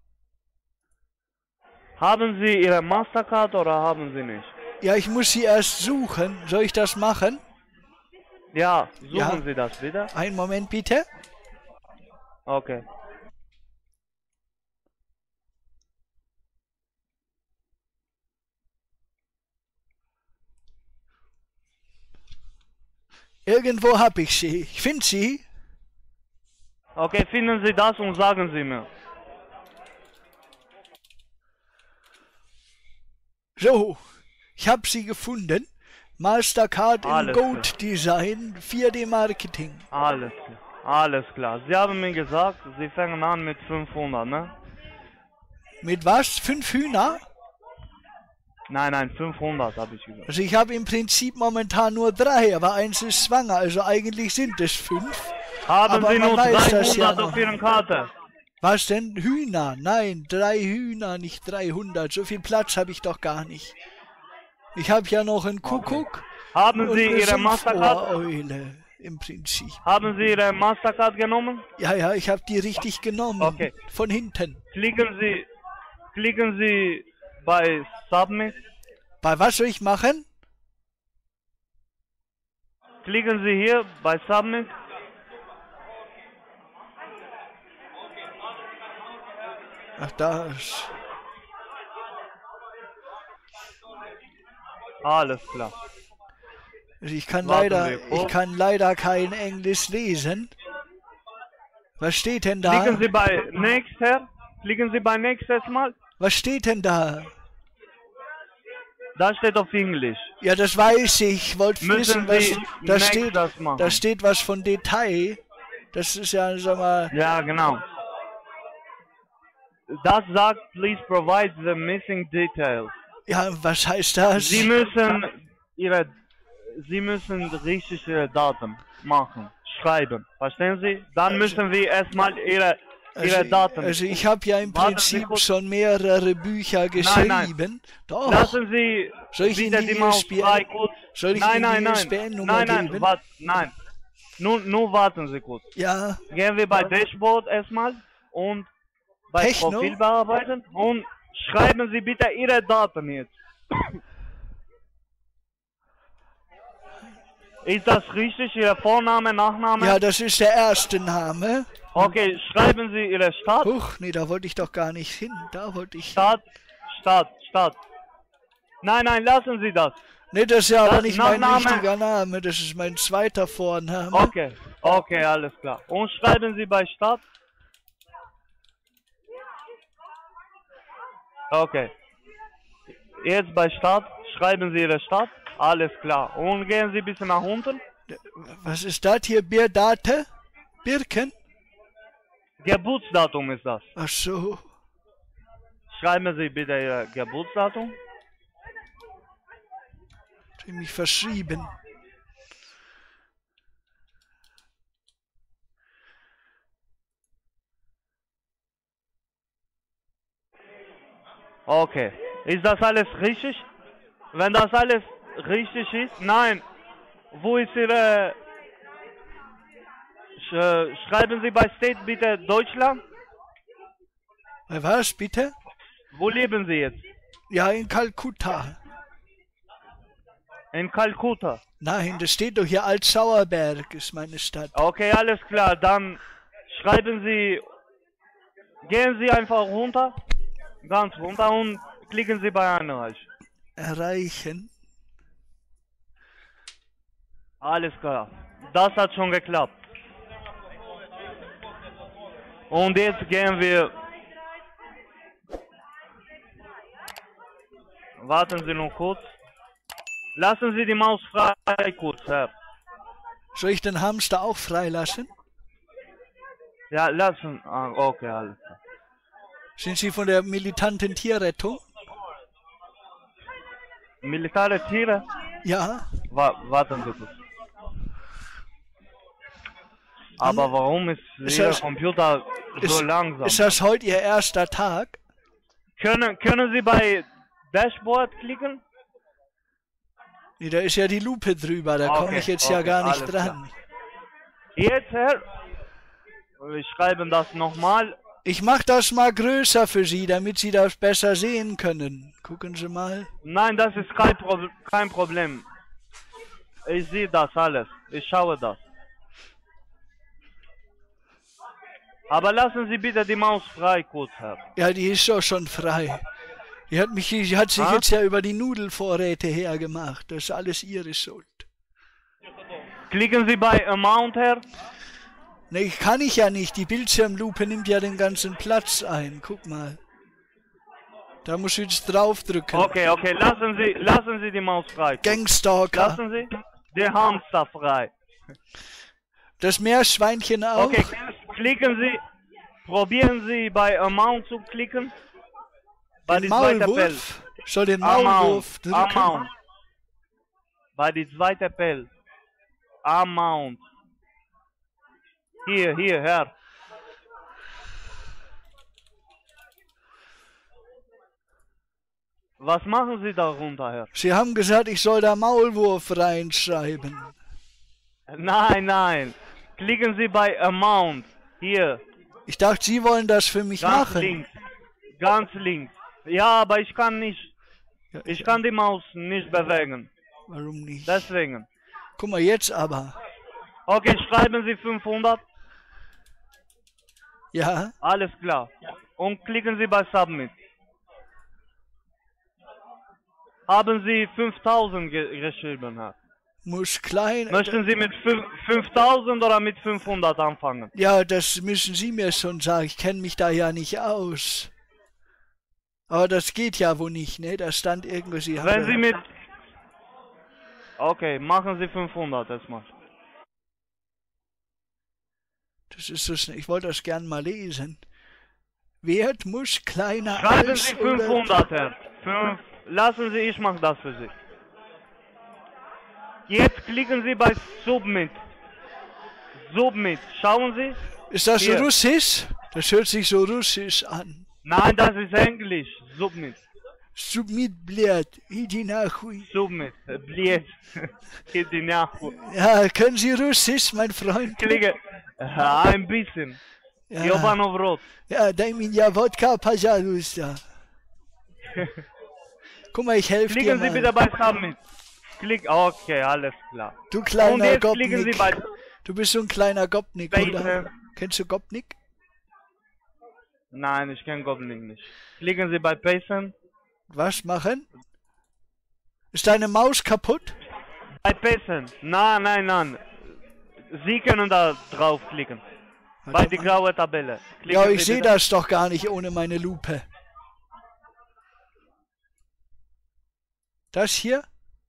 Haben Sie Ihre Mastercard oder haben Sie nicht? Ja, ich muss sie erst suchen. Soll ich das machen? Ja, suchen Ja. Sie das bitte. Einen Moment bitte. Okay. Irgendwo hab ich sie. Ich finde sie. Okay, finden Sie das und sagen Sie mir. So, ich habe sie gefunden. Mastercard Alles in Gold Design, 4D Marketing. Alles klar. Sie haben mir gesagt, Sie fangen an mit 500, ne? Mit was? 5 Hühner? Nein, 500 habe ich gesagt. Also ich habe im Prinzip momentan nur 3, aber eins ist schwanger, also eigentlich sind es 5. Haben Aber Sie man nur weiß das 300 ja auf noch. Ihren Karte? Was denn? Hühner? Nein, 3 Hühner, nicht 300. So viel Platz habe ich doch gar nicht. Ich habe ja noch einen Kuckuck Haben und Sie eine Ihre Mastercard? Sumpfohreule im Prinzip. Haben Sie Ihre Mastercard genommen? Ja, ich habe die richtig genommen. Okay. Von hinten. Klicken Sie bei Submit. Bei was soll ich machen? Klicken Sie hier bei Submit. Ach, das. Alles klar. Also ich kann Warten wir. leider kein Englisch lesen. Was steht denn da? Klicken Sie bei Next her. Klicken Sie bei Next erstmal. Was steht denn da? Da steht auf Englisch. Ja, das weiß ich. Ich wollte wissen, Müssen was Sie da Next steht. das machen. Da steht was von Detail. Das ist ja, sag mal. Ja, genau. Das sagt, please provide the missing details. Ja, was heißt das? Sie müssen richtig Ihre Daten machen, schreiben. Verstehen Sie? Dann müssen wir erstmal Ihre Daten. Also ich habe ja im Warten Sie Prinzip kurz. schon mehrere Bücher geschrieben. Nein. Doch. Lassen Sie Soll ich bitte Ihnen die die Maus ISBN frei kurz. Soll ich Nein, Ihnen die nein. ISBN-Nummer geben? Nein. Nur warten Sie kurz. Ja, Gehen wir bei Dashboard erstmal und bei Techno? Profil bearbeiten und schreiben Sie bitte Ihre Daten jetzt. Ist das richtig, Ihr Vorname, Nachname? ja, das ist der erste Name. Okay, schreiben Sie Ihre Stadt. Huch, nee, da wollte ich doch gar nicht hin. Da wollte ich. Stadt. Nein, lassen Sie das. Nee, das ist ja aber Das nicht mein Nachname- richtiger Name. Das ist mein zweiter Vorname. Okay, alles klar. Und schreiben Sie bei Stadt. Okay. Jetzt bei Stadt, schreiben Sie Ihre Stadt. Alles klar. Und gehen Sie ein bisschen nach unten. Was ist das hier? Bierdate? Birken? Geburtsdatum ist das. Ach so. Schreiben Sie bitte Ihr Geburtsdatum. Ich hab mich verschrieben. Okay. Ist das alles richtig? Wenn das alles richtig ist, nein. Wo ist Ihre... Schreiben Sie bei State bitte Deutschland. Was, bitte? Wo leben Sie jetzt? Ja, in Kalkutta. In Kalkutta. Nein, das steht doch hier Alt-Sauerberg ist meine Stadt. Okay, alles klar. Dann schreiben Sie... Gehen Sie einfach runter. Ganz runter und klicken Sie bei Einreichen. Erreichen. Alles klar. Das hat schon geklappt. Und jetzt gehen wir... Warten Sie noch kurz. Lassen Sie die Maus frei kurz, Herr. Soll ich den Hamster auch freilassen? Ja, lassen. Ah, okay, alles klar. Sind Sie von der militanten Tierrettung? Militare Tiere? Ja. Warten Sie kurz. Aber warum ist Ihr Computer so langsam? Ist das heute Ihr erster Tag? Können Sie bei Dashboard klicken? Nee, da ist ja die Lupe drüber, da komme ich jetzt ja gar nicht dran. Klar. Jetzt, Herr, wir schreiben das nochmal. Ich mache das mal größer für Sie, damit Sie das besser sehen können. Gucken Sie mal. Nein, das ist kein Problem. Ich sehe das alles. Ich schaue das. Aber lassen Sie bitte die Maus frei, kurz, Herr. Ja, die ist doch schon frei. Die hat sich jetzt ja über die Nudelvorräte hergemacht. Das ist alles Ihre Schuld. Klicken Sie bei Amount, Herr. Ne, kann ich ja nicht. Die Bildschirmlupe nimmt ja den ganzen Platz ein. Guck mal. Da muss ich jetzt draufdrücken. Okay, lassen Sie die Maus frei. Gangstalker. Lassen Sie den Hamster frei. Das Meerschweinchen auch. Okay, klicken Sie. Probieren Sie bei Amount zu klicken. Bei den die zweite Maulwurf. Soll den Maulwurf drücken. Amount. Bei die zweite Feld. Amount. Hier, Herr. Was machen Sie darunter, Herr? Sie haben gesagt, ich soll da Maulwurf reinschreiben. Nein. Klicken Sie bei Amount. Hier. Ich dachte, Sie wollen das für mich machen. Ganz links. Ja, aber ich kann nicht. Ich kann die Maus nicht bewegen. Warum nicht? Deswegen. Guck mal, jetzt aber. Okay, schreiben Sie 500. Ja. Alles klar. Und klicken Sie bei Submit. Haben Sie 5000 geschrieben, Herr? Muss klein... Möchten Sie mit 5000 oder mit 500 anfangen? Ja, das müssen Sie mir schon sagen. Ich kenne mich da ja nicht aus. Aber das geht ja wohl nicht, ne? Da stand irgendwas... Wenn Sie mit... Okay, machen Sie 500 erstmal. Das ist so schnell. Ich wollte das gern mal lesen. Wert muss kleiner Schreiben als... Sie 500, Herr. Lassen Sie, ich mache das für Sie. Jetzt klicken Sie bei Submit. Submit, schauen Sie. Ist das Hier. so russisch? Das hört sich so russisch an. Nein, das ist Englisch. Submit. Submit, blöd. Иди нахуй. Submit, blöd. Иди нахуй. Ja, können Sie Russisch, mein Freund? Klicke. Ein bisschen. Ja. Jobanov Rot. Ja, дай меня водка, пожалуйста. Guck mal, ich helfe dir Klicken mal. Sie bitte bei Submit. Okay, alles klar. Du kleiner Und jetzt klicken Sie Gopnik. bei Du bist so ein kleiner Gopnik, Bacon. oder? Kennst du Gopnik? Nein, ich kenne Goblin nicht. Klicken Sie bei Pasten. Was machen? Ist deine Maus kaputt? Bei Pasten. Nein. Sie können da draufklicken. Bei Warte die mal. graue Tabelle. Klicken Ja, Sie ich sehe bitte. das doch gar nicht ohne meine Lupe. Das hier?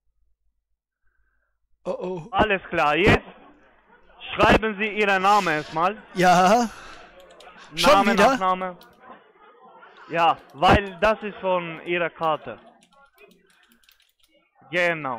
Oh oh. Alles klar, jetzt schreiben Sie Ihren Namen erstmal. Ja. Schon Name, wieder? Nachname. Ja, weil das ist von Ihrer Karte. Genau.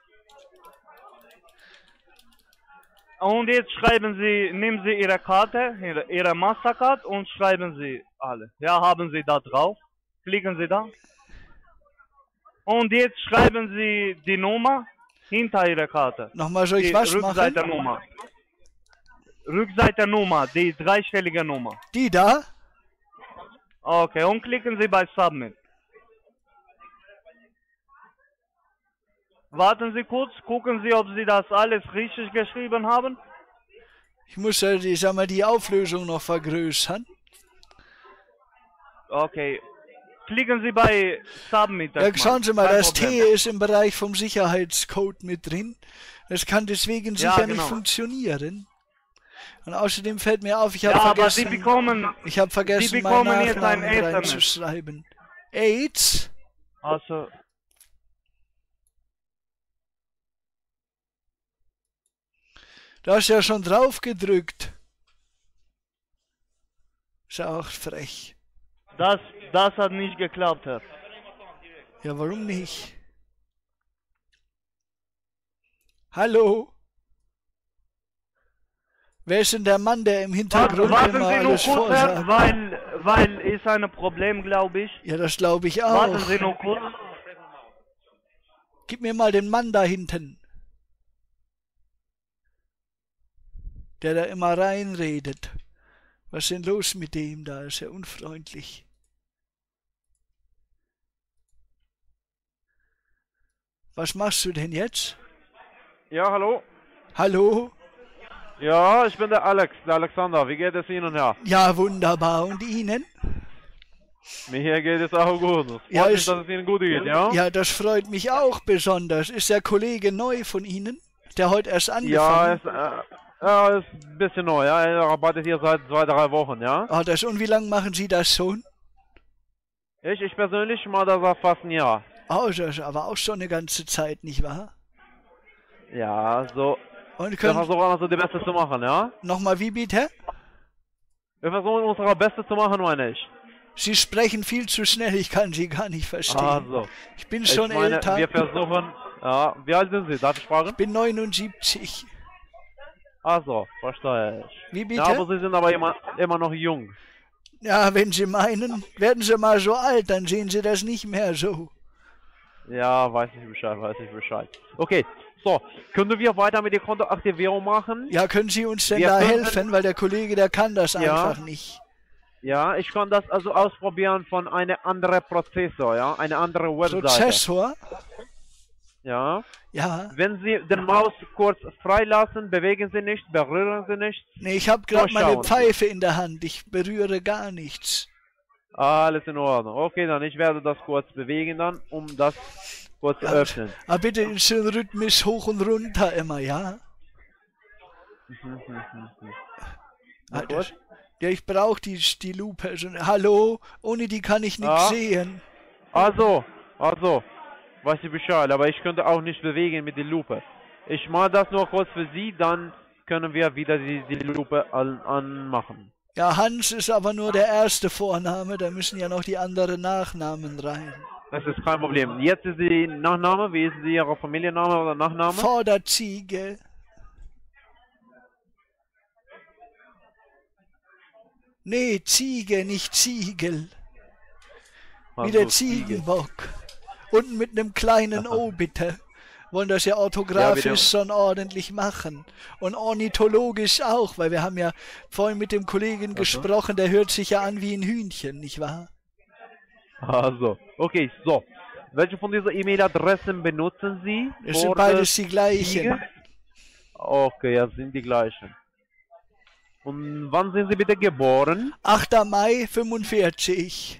Und jetzt schreiben Sie, nehmen Sie Ihre Karte, Ihre Mastercard und schreiben Sie alle. Ja, haben Sie da drauf. Klicken Sie da. Und jetzt schreiben Sie die Nummer hinter Ihrer Karte. Nochmal, soll ich Die was machen? Rückseitennummer. Rückseitennummer, die dreistellige Nummer. Die da? Okay, und klicken Sie bei Submit. Warten Sie kurz, gucken Sie, ob Sie das alles richtig geschrieben haben. Ich muss ja, ich sag mal, die Auflösung noch vergrößern. Okay. Klicken Sie bei Submit. Ja, schauen Sie mal, Kein das Problem. T ist im Bereich vom Sicherheitscode mit drin. Das kann deswegen sicher nicht genau. funktionieren. Und außerdem fällt mir auf, ich habe vergessen, meinen Nachnamen reinzuschreiben. AIDS? Also... Du hast ja schon drauf gedrückt. Ist ja auch frech. Das hat nicht geklappt, Herr. Ja, warum nicht? Hallo? Wer ist denn der Mann, der im Hintergrund immer alles vorsagt? Weil ist ein Problem, glaube ich. Ja, das glaube ich auch. Warten Sie nur kurz. Gib mir mal den Mann da hinten. Der da immer reinredet. Was ist denn los mit dem da? Ist ja unfreundlich. Was machst du denn jetzt? Ja, hallo? Hallo? Ja, ich bin der Alexander. Wie geht es Ihnen, Herr? Ja, wunderbar. Und Ihnen? Mir geht es auch gut. Es freut mich, dass es Ihnen gut geht, ja? Ja, das freut mich auch besonders. Ist der Kollege neu von Ihnen, der heute erst angefangen hat? Ja, ist ein bisschen neu, ja. Er arbeitet hier seit 2-3 Wochen, ja? Ah, und wie lange machen Sie das schon? Ich persönlich mache das seit fast ein Jahr. Oh, das ist aber auch schon eine ganze Zeit, nicht wahr? Ja, so. Und wir versuchen also die Beste zu machen, ja? Nochmal, wie bitte? Wir versuchen unser Bestes zu machen, meine ich. Sie sprechen viel zu schnell, ich kann Sie gar nicht verstehen. Also. Ich bin schon älter. Wir versuchen, ja, wie alt sind Sie? Darf ich fragen? Ich bin 79. Also, verstehe ich. Wie bitte? Ja, aber Sie sind aber immer noch jung. Ja, wenn Sie meinen, werden Sie mal so alt, dann sehen Sie das nicht mehr so. Ja, weiß ich Bescheid. Okay, so, können wir weiter mit der Kontoaktivierung machen? Ja, können Sie uns denn da helfen, weil der Kollege, der kann das einfach nicht. Ja, ich kann das also ausprobieren von einem anderen Prozessor, ja, eine andere Webseite. Prozessor? Ja. Ja. Wenn Sie den Maus kurz freilassen, bewegen Sie nicht, berühren Sie nichts. Nee, ich habe gerade meine Pfeife in der Hand, ich berühre gar nichts. Alles in Ordnung. Okay, dann ich werde das kurz bewegen dann, um das kurz zu öffnen. Aber bitte in schön rhythmisch hoch und runter immer, ja? Ja, ich brauche die Lupe. Also, hallo, ohne die kann ich nichts sehen. Also, weiß ich Bescheid, aber ich könnte auch nicht bewegen mit der Lupe. Ich mache das nur kurz für Sie, dann können wir wieder die Lupe anmachen. Ja, Hans ist aber nur der erste Vorname, da müssen ja noch die anderen Nachnamen rein. Das ist kein Problem. Jetzt ist die Nachname, wie ist Ihre Familienname oder Nachname? Vorderziege. Nee, Ziege, nicht Ziegel. Wie der Ziegenbock. Und mit einem kleinen O, bitte. Wollen das ja orthografisch schon ordentlich machen. Und ornithologisch auch, weil wir haben ja vorhin mit dem Kollegen gesprochen, der hört sich ja an wie ein Hühnchen, nicht wahr? Also, okay, so. Welche von diesen E-Mail-Adressen benutzen Sie? Es sind beides die gleichen. Okay, ja, sind die gleichen. Und wann sind Sie bitte geboren? 8. Mai 45.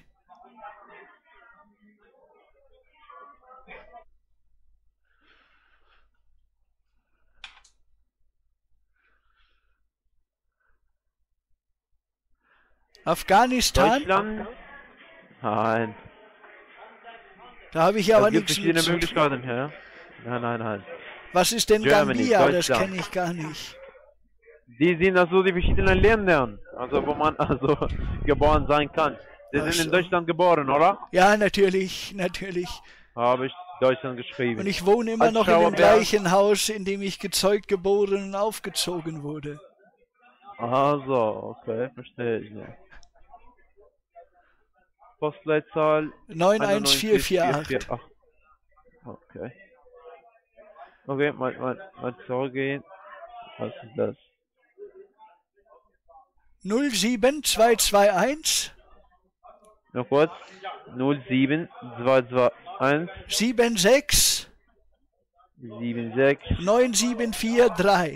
Afghanistan? Deutschland? Nein. Da habe ich aber nichts mit. Es gibt verschiedene Möglichkeiten, ja? Nein. Was ist denn Gambia? Das kenne ich gar nicht. Die sind also die verschiedenen Länder, also wo man also geboren sein kann. Sie sind in Deutschland geboren, oder? Ja, natürlich. Habe ich Deutschland geschrieben. Und ich wohne immer noch in dem gleichen Haus, in dem ich gezeugt, geboren und aufgezogen wurde. Also, okay, verstehe ich. Ja. Postleitzahl 91448. Okay. Okay, mal zurückgehen. Was ist das? 07221. Noch kurz. 07221. 76. 9743.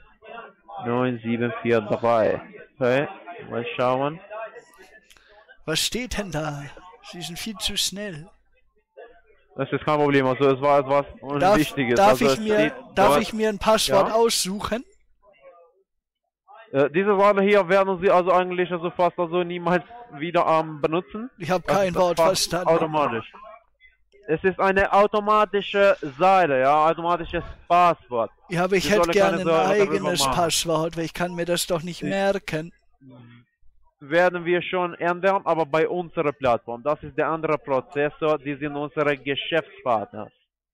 9743. Okay, mal schauen. Was steht denn da? Sie sind viel zu schnell. Das ist kein Problem, also es war etwas Unwichtiges. Darf ich mir ein Passwort aussuchen? Diese Sache hier werden Sie also eigentlich also fast also niemals wieder benutzen. Ich habe kein Wort verstanden. Automatisch. Es ist eine automatische Seite, ja, automatisches Passwort. Ja, aber ich hätte gerne ein eigenes Passwort, weil ich kann mir das doch nicht merken. Werden wir schon ändern, aber bei unserer Plattform. Das ist der andere Prozessor, die sind unsere Geschäftspartner.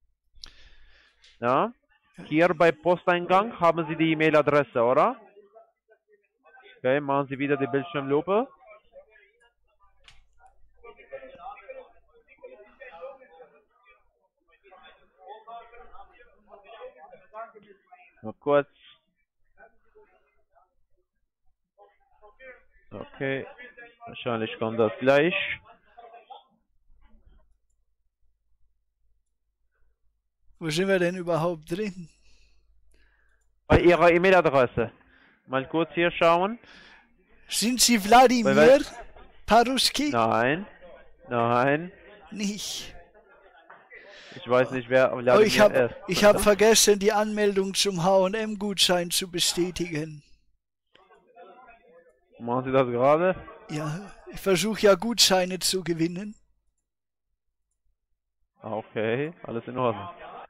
Ja? Hier bei Posteingang haben Sie die E-Mail-Adresse, oder? Okay, machen Sie wieder die Bildschirmlupe. Noch kurz. Okay, wahrscheinlich kommt das gleich. Wo sind wir denn überhaupt drin? Bei Ihrer E-Mail-Adresse. Mal kurz hier schauen. Sind Sie Wladimir Paruski? Nein, nein. Nicht. Ich weiß nicht, wer Wladimir ist. Ich habe vergessen, die Anmeldung zum H&M-Gutschein zu bestätigen. Machen Sie das gerade? Ja, ich versuche ja Gutscheine zu gewinnen. Okay, alles in Ordnung.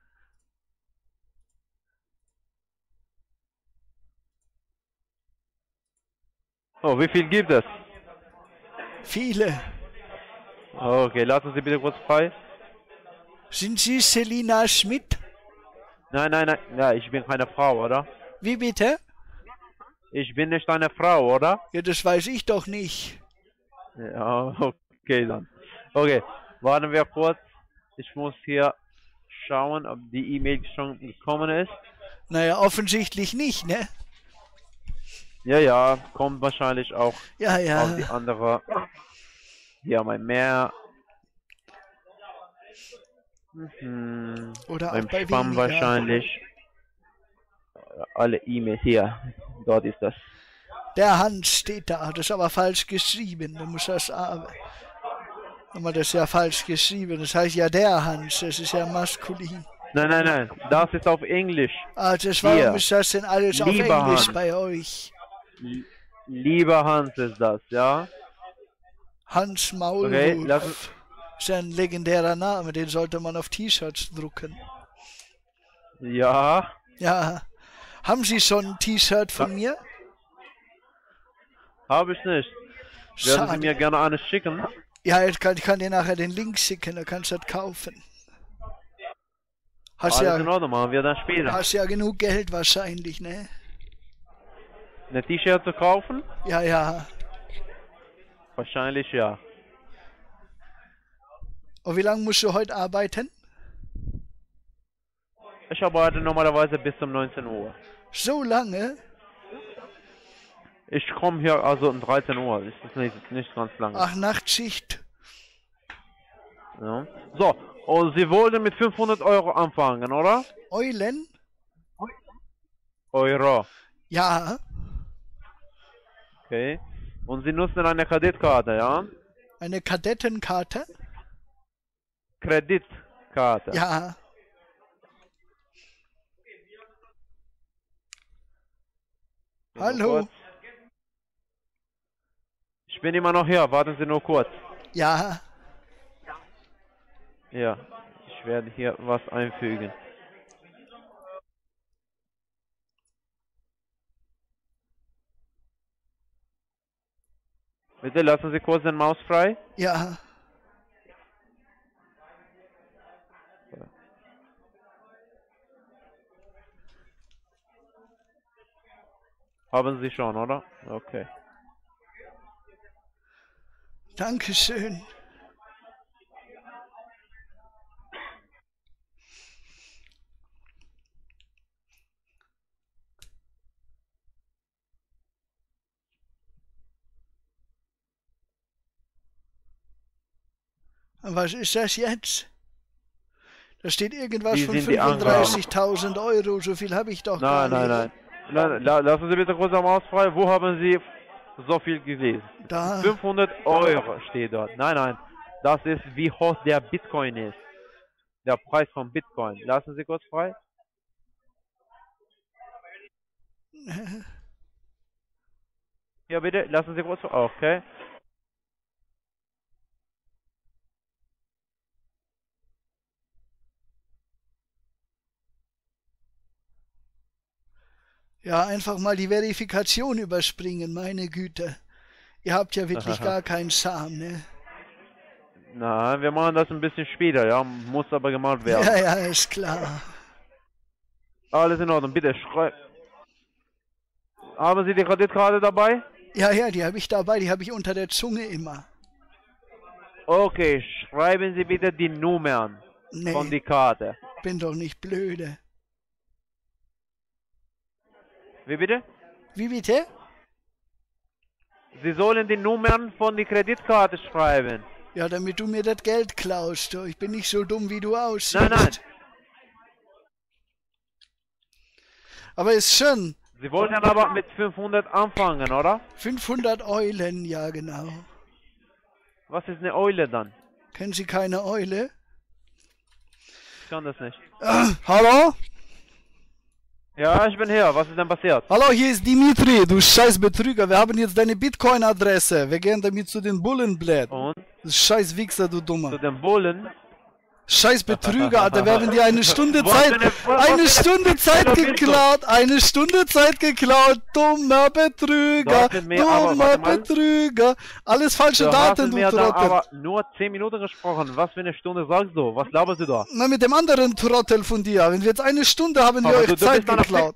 Oh, wie viel gibt es? Viele. Okay, lassen Sie bitte kurz frei. Sind Sie Selina Schmidt? Nein, nein, nein. Ja, ich bin keine Frau, oder? Wie bitte? Ich bin nicht eine Frau, oder? Ja, das weiß ich doch nicht. Ja, okay dann. Okay, warten wir kurz. Ich muss hier schauen, ob die E-Mail schon gekommen ist. Naja, offensichtlich nicht, ne? Ja, ja, kommt wahrscheinlich auch Ja, ja. auf die andere. Hier mal mehr. Oder beim auch bei Spam weniger. wahrscheinlich. Alle E-Mails hier. Dort ist das. Der Hans steht da, das ist aber falsch geschrieben. Du musst das aber das ist ja falsch geschrieben. Das heißt ja der Hans, das ist ja maskulin. Nein, nein, nein. Das ist auf Englisch. Ah, warum ist das denn alles auf Lieber Englisch Hans. bei euch? Lieber Hans ist das, ja? Hans Maulwurf. Okay, Ist ja ein legendärer Name, den sollte man auf T-Shirts drucken. Ja. Ja. Haben Sie schon ein T-Shirt von mir? Habe ich nicht. Werden Sie mir gerne eines schicken? Ja, ich kann dir nachher den Link schicken, da kannst du das kaufen. Alles in Ordnung, machen wir dann später. Hast ja genug Geld wahrscheinlich, ne? Eine T-Shirt zu kaufen? Ja, ja. Wahrscheinlich ja. Und wie lange musst du heute arbeiten? Ich arbeite normalerweise bis um 19 Uhr. So lange? Ich komme hier also um 13 Uhr. Das ist nicht ganz lange. Ach, Nachtschicht. Ja. So, und Sie wollten mit 500 Euro anfangen, oder? Eulen? Euro. Ja. Okay. Und Sie nutzen eine Kreditkarte, ja? Eine Kadettenkarte? Kreditkarte. Ja. Hallo? Ich bin immer noch hier, warten Sie nur kurz. Ja. Ja, ich werde hier was einfügen. Bitte lassen Sie kurz den Maus frei. Ja. Haben Sie schon, oder? Okay. Dankeschön. Was ist das jetzt? Da steht irgendwas von 35.000 Euro, so viel habe ich doch gar nicht. Nein, lassen Sie bitte kurz am Maus frei. Wo haben Sie so viel gelesen? Da. 500 Euro steht dort. Nein, das ist wie hoch der Bitcoin ist. Der Preis von Bitcoin. Lassen Sie kurz frei. Ja, bitte, lassen Sie kurz. Okay. Ja, einfach mal die Verifikation überspringen, meine Güte. Ihr habt ja wirklich gar keinen Charme, ne? Na, wir machen das ein bisschen später, ja. Muss aber gemacht werden. Ja, ja, ist klar. Alles in Ordnung, bitte schreiben. Haben Sie die Kreditkarte dabei? Ja, ja, die habe ich dabei, die habe ich unter der Zunge immer. Okay, schreiben Sie bitte die Nummern von Nee, der Karte. bin doch nicht blöde. Wie bitte? Wie bitte? Sie sollen die Nummern von der Kreditkarte schreiben. Ja, damit du mir das Geld klaust. Du. Ich bin nicht so dumm, wie du aussiehst. Nein, nein. Aber ist schön. Sie wollten aber mit 500 anfangen, oder? 500 Eulen, ja genau. Was ist eine Eule dann? Kennen Sie keine Eule? Ich kann das nicht. Hallo? Ja, ich bin hier. Was ist denn passiert? Hallo, hier ist Dimitri, du scheiß Betrüger. Wir haben jetzt deine Bitcoin-Adresse. Wir gehen damit zu den Bullenblätt. Und? Scheiß Wichser, du Zu Dummer. den Bullen? Scheiß Betrüger, Alter. Wir haben dir eine Stunde Was Zeit... für eine- Eine was für eine- Stunde Zeit was für eine- geklaut. Eine Stunde Zeit geklaut. Dummer Betrüger. Du hast mir aber- Dummer warte mal. Betrüger. Alles falsche Du Daten, hast du mir da Trottel. aber nur 10 Minuten gesprochen. Was für eine Stunde sagst du? Was laberst du da? Na, mit dem anderen Trottel von dir. Wenn wir jetzt eine Stunde haben, wir Aber euch du Zeit bist doch noch geklaut.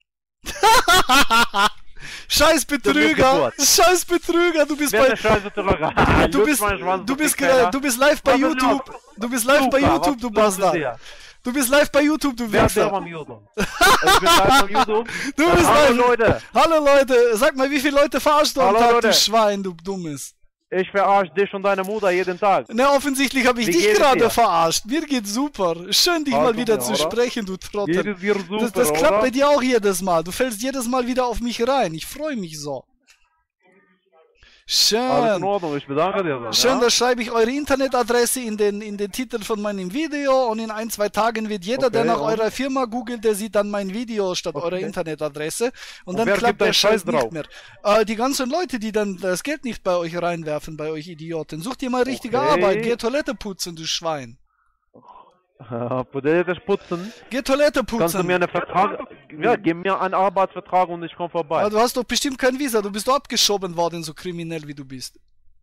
Scheiß Betrüger! Geburt. Scheiß Betrüger! Du bist Wer bei... ist der Scheiße Trüger? Du bist live bei YouTube. Du bist live bei YouTube, du Bastard. Du bist live bei YouTube, du Wer ist der Wichser. am YouTube? Ich bin live am YouTube. Du bist Hallo live. Leute, Hallo Leute, sag mal, wie viele Leute verarschst du am Hallo, Tag, Leute. du Schwein, du Dummes? ich verarsche dich und deine Mutter jeden Tag. Na, offensichtlich habe ich Wie dich geht es gerade dir? verarscht. Mir geht's super. Schön, dich Ah, mal guck wieder mal, zu oder? sprechen, du Trottel. Geht es dir super, Das klappt oder? bei dir auch jedes Mal. Du fällst jedes Mal wieder auf mich rein. Ich freue mich so. Alles Schön. in Ordnung, ich bedanke dir. Dann, Schön, ja? da schreibe ich eure Internetadresse in den Titel von meinem Video und in 1, 2 Tagen wird jeder, der Okay, nach und? eurer Firma googelt, der sieht dann mein Video statt eurer Okay. Internetadresse und Und dann wer klappt gibt der den Scheiß Scheiß nicht drauf? mehr. Die ganzen Leute, die dann das Geld nicht bei euch reinwerfen, bei euch Idioten. Sucht ihr mal richtige Okay. Arbeit. Geh Toilette putzen, du Schwein. Podelisch putzen. Geh Toilette Kannst du putzen. mir einen Vertrag... Ja, gib mir einen Arbeitsvertrag und ich komme vorbei. Aber du hast doch bestimmt kein Visa. Du bist doch abgeschoben worden, so kriminell wie du bist.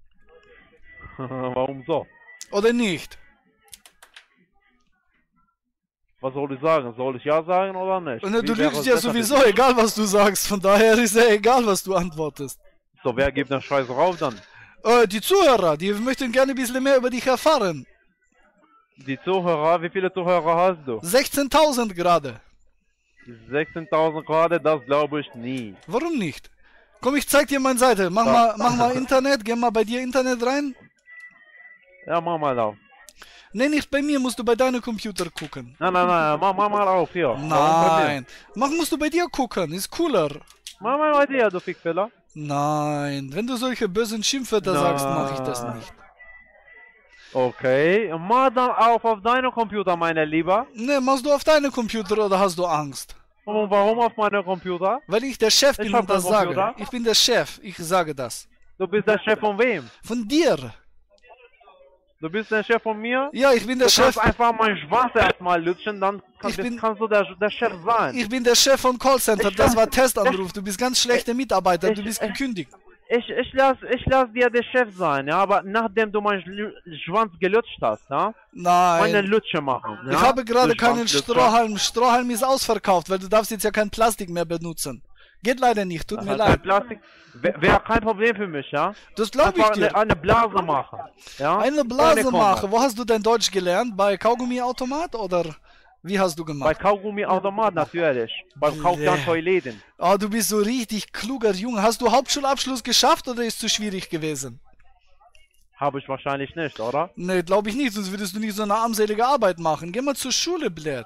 Warum so? Oder nicht? Was soll ich sagen? Soll ich ja sagen oder nicht? Und du Wie wäre lügst es ja besser für sowieso, dich? egal was du sagst. Von daher ist ja egal, was du antwortest. So, wer gibt den Scheiß rauf dann? Die Zuhörer, die möchten gerne ein bisschen mehr über dich erfahren. Die Zuhörer, wie viele Zuhörer hast du? 16.000 gerade. 16.000 gerade, das glaube ich nie. Warum nicht? Komm, ich zeig dir meine Seite. Mach mal Internet, geh mal bei dir Internet rein. Ja, mach mal auf. Nee, nicht bei mir, musst du bei deinem Computer gucken. Nein, mach mal auf, hier. Nein. Musst du bei dir gucken, ist cooler. Mach mal bei dir, du Fickfehler. Nein, wenn du solche bösen Schimpfwörter sagst, mache ich das nicht. Okay, mach dann auf deinen Computer, meine Lieber. Nee, machst du auf deinem Computer oder hast du Angst? Und warum auf meinem Computer? Weil ich der Chef bin Ich hab und das keinen sage. Computer. Ich bin der Chef, ich sage das. Du bist der Chef von wem? Von dir. Du bist der Chef von mir? Ja, ich bin der Du Chef. kannst einfach meinen Schwanz erstmal lutschen, dann kannst du der Chef sein. Ich bin der Chef von Callcenter, Ich das weiß- war Testanruf. Du bist ganz schlechter Mitarbeiter, du bist gekündigt. Ich lass dir der Chef sein, ja, aber nachdem du meinen Schwanz gelutscht hast, ja, meine Nein. Lutsche machen. Ja? Ich habe gerade Du keinen Schwanzlutscher. Strohhalm. Strohhalm ist ausverkauft, weil du darfst jetzt ja kein Plastik mehr benutzen. Geht leider nicht, tut mir Kein leid. Plastik wäre kein Problem für mich, ja. Das glaube ich Einfach dir. eine Blase machen, ja. Eine Blase Ohne machen. Komma. Wo hast du denn Deutsch gelernt? Bei Kaugummiautomat oder wie hast du Bei gemacht? Kaugummiautomat natürlich. Beim Kaufland Toiletten. Oh, du bist so richtig kluger Junge. Hast du Hauptschulabschluss geschafft oder ist zu schwierig gewesen? Habe ich wahrscheinlich nicht, oder? Nee, glaube ich nicht, sonst würdest du nicht so eine armselige Arbeit machen. Geh mal zur Schule, blöd.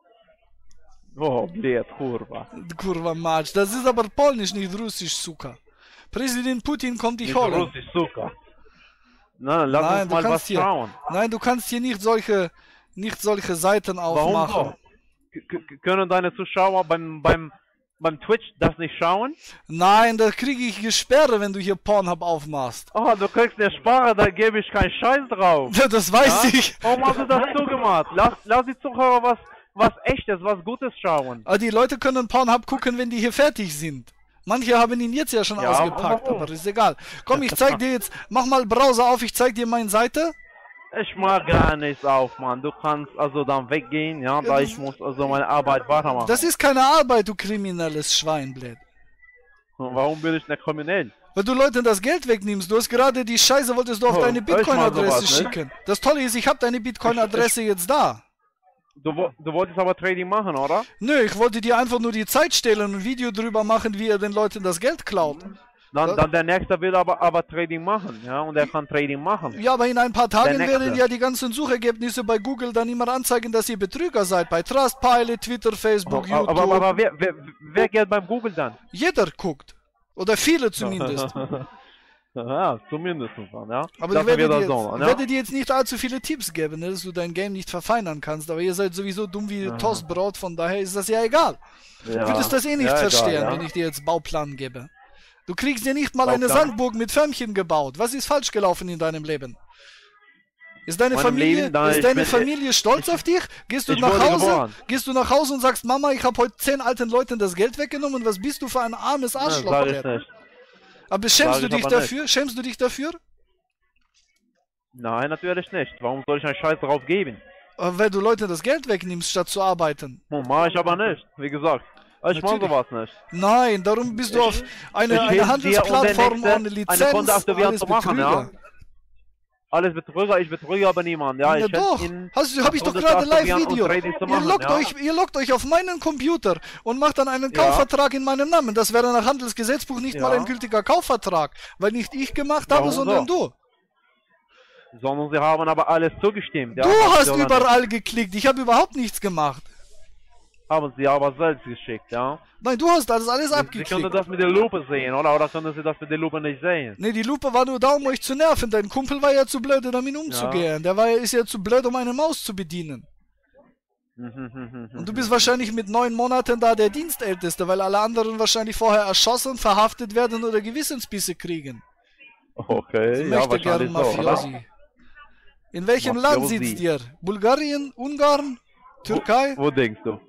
Oh, blöd, kurwa. Kurwa Matsch. Das ist aber polnisch, nicht russisch, Zucker. Präsident Putin kommt dich Nicht holen. russisch, Zucker. Na, lass Nein, uns du mal was kannst hier. schauen. Nein, du kannst hier nicht solche Seiten Warum aufmachen. so? Können deine Zuschauer beim beim Twitch das nicht schauen? Nein, da kriege ich Gesperre, wenn du hier Pornhub aufmachst. Oh, du kriegst eine Sperre, da gebe ich keinen Scheiß drauf. Ja, das weiß ich. Warum hast du das zugemacht? Lass die Zuhörer was Echtes, was Gutes schauen. Aber die Leute können Pornhub gucken, wenn die hier fertig sind. Manche haben ihn jetzt ja schon ausgepackt, aber ist egal. Komm, ich zeig dir jetzt, mach mal Browser auf, ich zeig dir meine Seite. Ich mach gar nichts auf, Mann. Du kannst also dann weggehen, ja, da ich muss also meine Arbeit weitermachen. Das ist keine Arbeit, du kriminelles Schweinblät. Warum bin ich nicht kriminell? Weil du Leuten das Geld wegnimmst. Du hast gerade die Scheiße, wolltest du auf deine Bitcoin-Adresse schicken. Das Tolle ist, ich habe deine Bitcoin-Adresse jetzt da. Du wolltest aber Trading machen, oder? Nö, ich wollte dir einfach nur die Zeit stehlen und ein Video drüber machen, wie er den Leuten das Geld klaut. Dann der Nächste will aber Trading machen, ja, und er kann Trading machen. Ja, aber in ein paar Tagen werden ja die ganzen Suchergebnisse bei Google dann immer anzeigen, dass ihr Betrüger seid. Bei Trustpilot, Twitter, Facebook, YouTube. Aber wer geht beim Google dann? Jeder guckt. Oder viele zumindest. Ja, zumindest. Ja. Aber ich werde dir jetzt nicht allzu viele Tipps geben, ne, dass du dein Game nicht verfeinern kannst. Aber ihr seid sowieso dumm wie Toastbrot, von daher ist das ja egal. Ja. Du würdest das eh nicht verstehen, wenn ich dir jetzt Bauplan gebe. Du kriegst dir nicht mal eine Sandburg mit Förmchen gebaut. Was ist falsch gelaufen in deinem Leben? Ist deine Familie stolz auf dich? Gehst du nach Hause und sagst, Mama, ich habe heute 10 alten Leuten das Geld weggenommen. Was bist du für ein armes Arschloch? Aber schämst du dich dafür? Schämst du dich dafür? Nein, natürlich nicht. Warum soll ich einen Scheiß drauf geben? Weil du Leuten das Geld wegnimmst, statt zu arbeiten. Mach ich aber nicht, wie gesagt. Ich mache sowas nicht. Nein, darum bist du auf eine Handelsplattform ohne Lizenz, alles Betrüger. Ja? Alles Betrüger, ich betrüge aber niemanden. Ja, ja doch, hab ich doch gerade Live-Video. Ihr loggt euch auf meinen Computer und macht dann einen Kaufvertrag in meinem Namen. Das wäre nach Handelsgesetzbuch nicht mal ein gültiger Kaufvertrag, weil nicht ich gemacht habe, sondern du. Sondern sie haben aber alles zugestimmt. Ja? Du hast überall geklickt, ich habe überhaupt nichts gemacht. Haben sie aber selbst geschickt, ja? Nein, du hast das alles abgeklickt. Sie können das mit der Lupe sehen, oder? Oder können sie das mit der Lupe nicht sehen? Ne, die Lupe war nur da, um euch zu nerven. Dein Kumpel war ja zu blöd, damit umzugehen. Der ist ja zu blöd, um eine Maus zu bedienen. Und du bist wahrscheinlich mit 9 Monaten da der Dienstälteste, weil alle anderen wahrscheinlich vorher erschossen, verhaftet werden oder Gewissensbisse kriegen. Okay, ja, wahrscheinlich Mafiosi. So, in welchem Land sitzt ihr? Bulgarien, Ungarn, Türkei? Wo denkst du?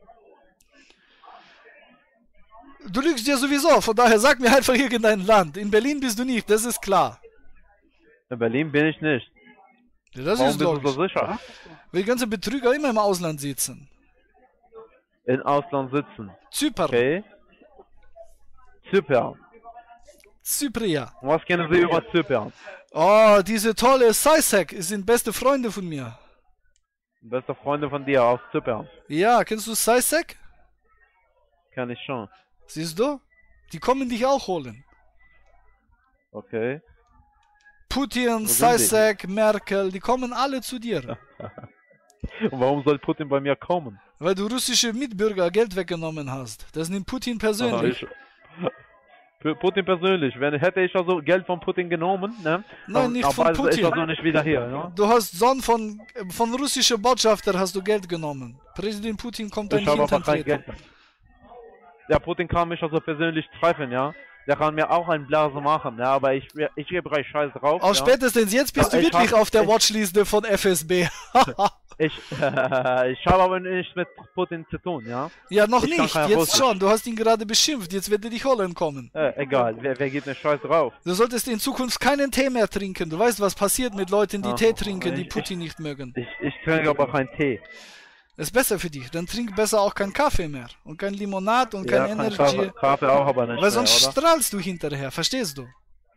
Du lügst ja sowieso, von daher sag mir einfach irgendein Land. In Berlin bist du nicht, das ist klar. In Berlin bin ich nicht. Ja, das ist logisch. Bist du so sicher? Weil die ganzen Betrüger immer im Ausland sitzen. Im Ausland sitzen? Zypern. Okay. Zypern. Zypria. Was kennen Sie über Zypern? Oh, diese tolle Sisek sind beste Freunde von mir. Beste Freunde von dir aus Zypern? Ja, kennst du Sisek? Kenn ich schon. Siehst du? Die kommen dich auch holen. Okay. Putin, Sisek, Merkel, die kommen alle zu dir. Und warum soll Putin bei mir kommen? Weil du russische Mitbürger Geld weggenommen hast. Das nimmt Putin persönlich. Putin persönlich. Hätte ich also Geld von Putin genommen, ne? Nein, nicht von Putin. Ich also nicht wieder hier, ne? Du hast Sohn von russischen Botschafter hast du Geld genommen. Präsident Putin kommt dein Hintern treten. Ja, Putin kann mich also persönlich treffen, ja. Der kann mir auch einen Blase machen, ja, aber ich gebe recht Scheiß drauf. Auch spätestens jetzt bist du wirklich auf der Watchliste von FSB. ich habe aber nicht mit Putin zu tun, ja. Ja, noch nicht, jetzt schon. Du hast ihn gerade beschimpft, jetzt wird er dich holen kommen. Egal, wer gibt mir Scheiß drauf? Du solltest in Zukunft keinen Tee mehr trinken. Du weißt, was passiert mit Leuten, die Tee trinken, die Putin nicht mögen. Ich trinke aber keinen Tee. Ist besser für dich, dann trink besser auch keinen Kaffee mehr und kein Limonade und kein Energy. Kaffee auch aber nicht. Weil sonst mehr, strahlst du hinterher, verstehst du?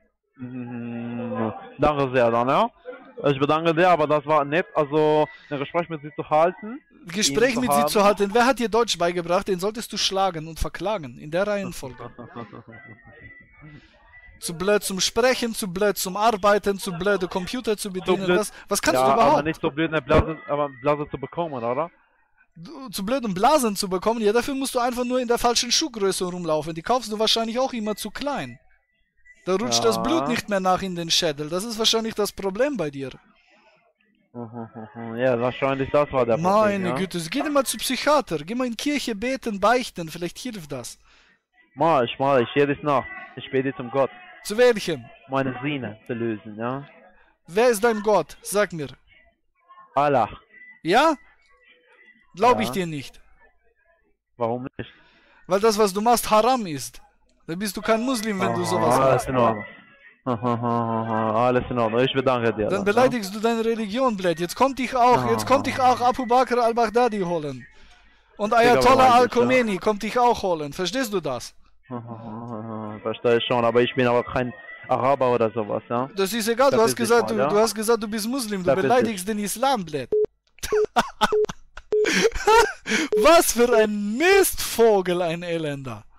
Danke sehr, dann, ja. Ich bedanke dir, aber das war nett, also ein Gespräch mit Sie zu halten. Gespräch mit Sie zu halten. Wer hat dir Deutsch beigebracht? Den solltest du schlagen und verklagen, in der Reihenfolge. Zu blöd zum Sprechen, zu blöd zum Arbeiten, zu blöd Computer zu bedienen. Was kannst du überhaupt? Aber nicht so blöd eine Blase zu bekommen, oder? Zu blöd, um Blasen zu bekommen? Ja, dafür musst du einfach nur in der falschen Schuhgröße rumlaufen. Die kaufst du wahrscheinlich auch immer zu klein. Da rutscht das Blut nicht mehr nach in den Schädel. Das ist wahrscheinlich das Problem bei dir. Ja, wahrscheinlich das war der Problem. Meine ja? Güte, geh mal zu Psychiater, geh mal in Kirche beten, beichten, vielleicht hilft das. Ich jedes Nacht. Ich bete zum Gott. Zu welchem? Meine Sinne zu lösen, ja? Wer ist dein Gott? Sag mir. Allah. Ja? Glaube Ja. ich dir nicht. Warum nicht? Weil das, was du machst, haram ist. Dann bist du kein Muslim, wenn du sowas Alles machst. in Ordnung. Alles in Ordnung. Ich bedanke dir. Dann beleidigst du deine Religion, blöd. Jetzt kommt dich auch Abu Bakr al-Baghdadi holen. Und Ayatollah al-Khomeini kommt dich auch holen. Verstehst du das? Verstehe ich schon, aber ich bin aber kein Araber oder sowas, ja? Das ist egal, du Das hast ist gesagt, egal, ja? du hast gesagt, du bist Muslim, du Das ist beleidigst den Islam, blöd. Was für ein Mistvogel, ein Elender.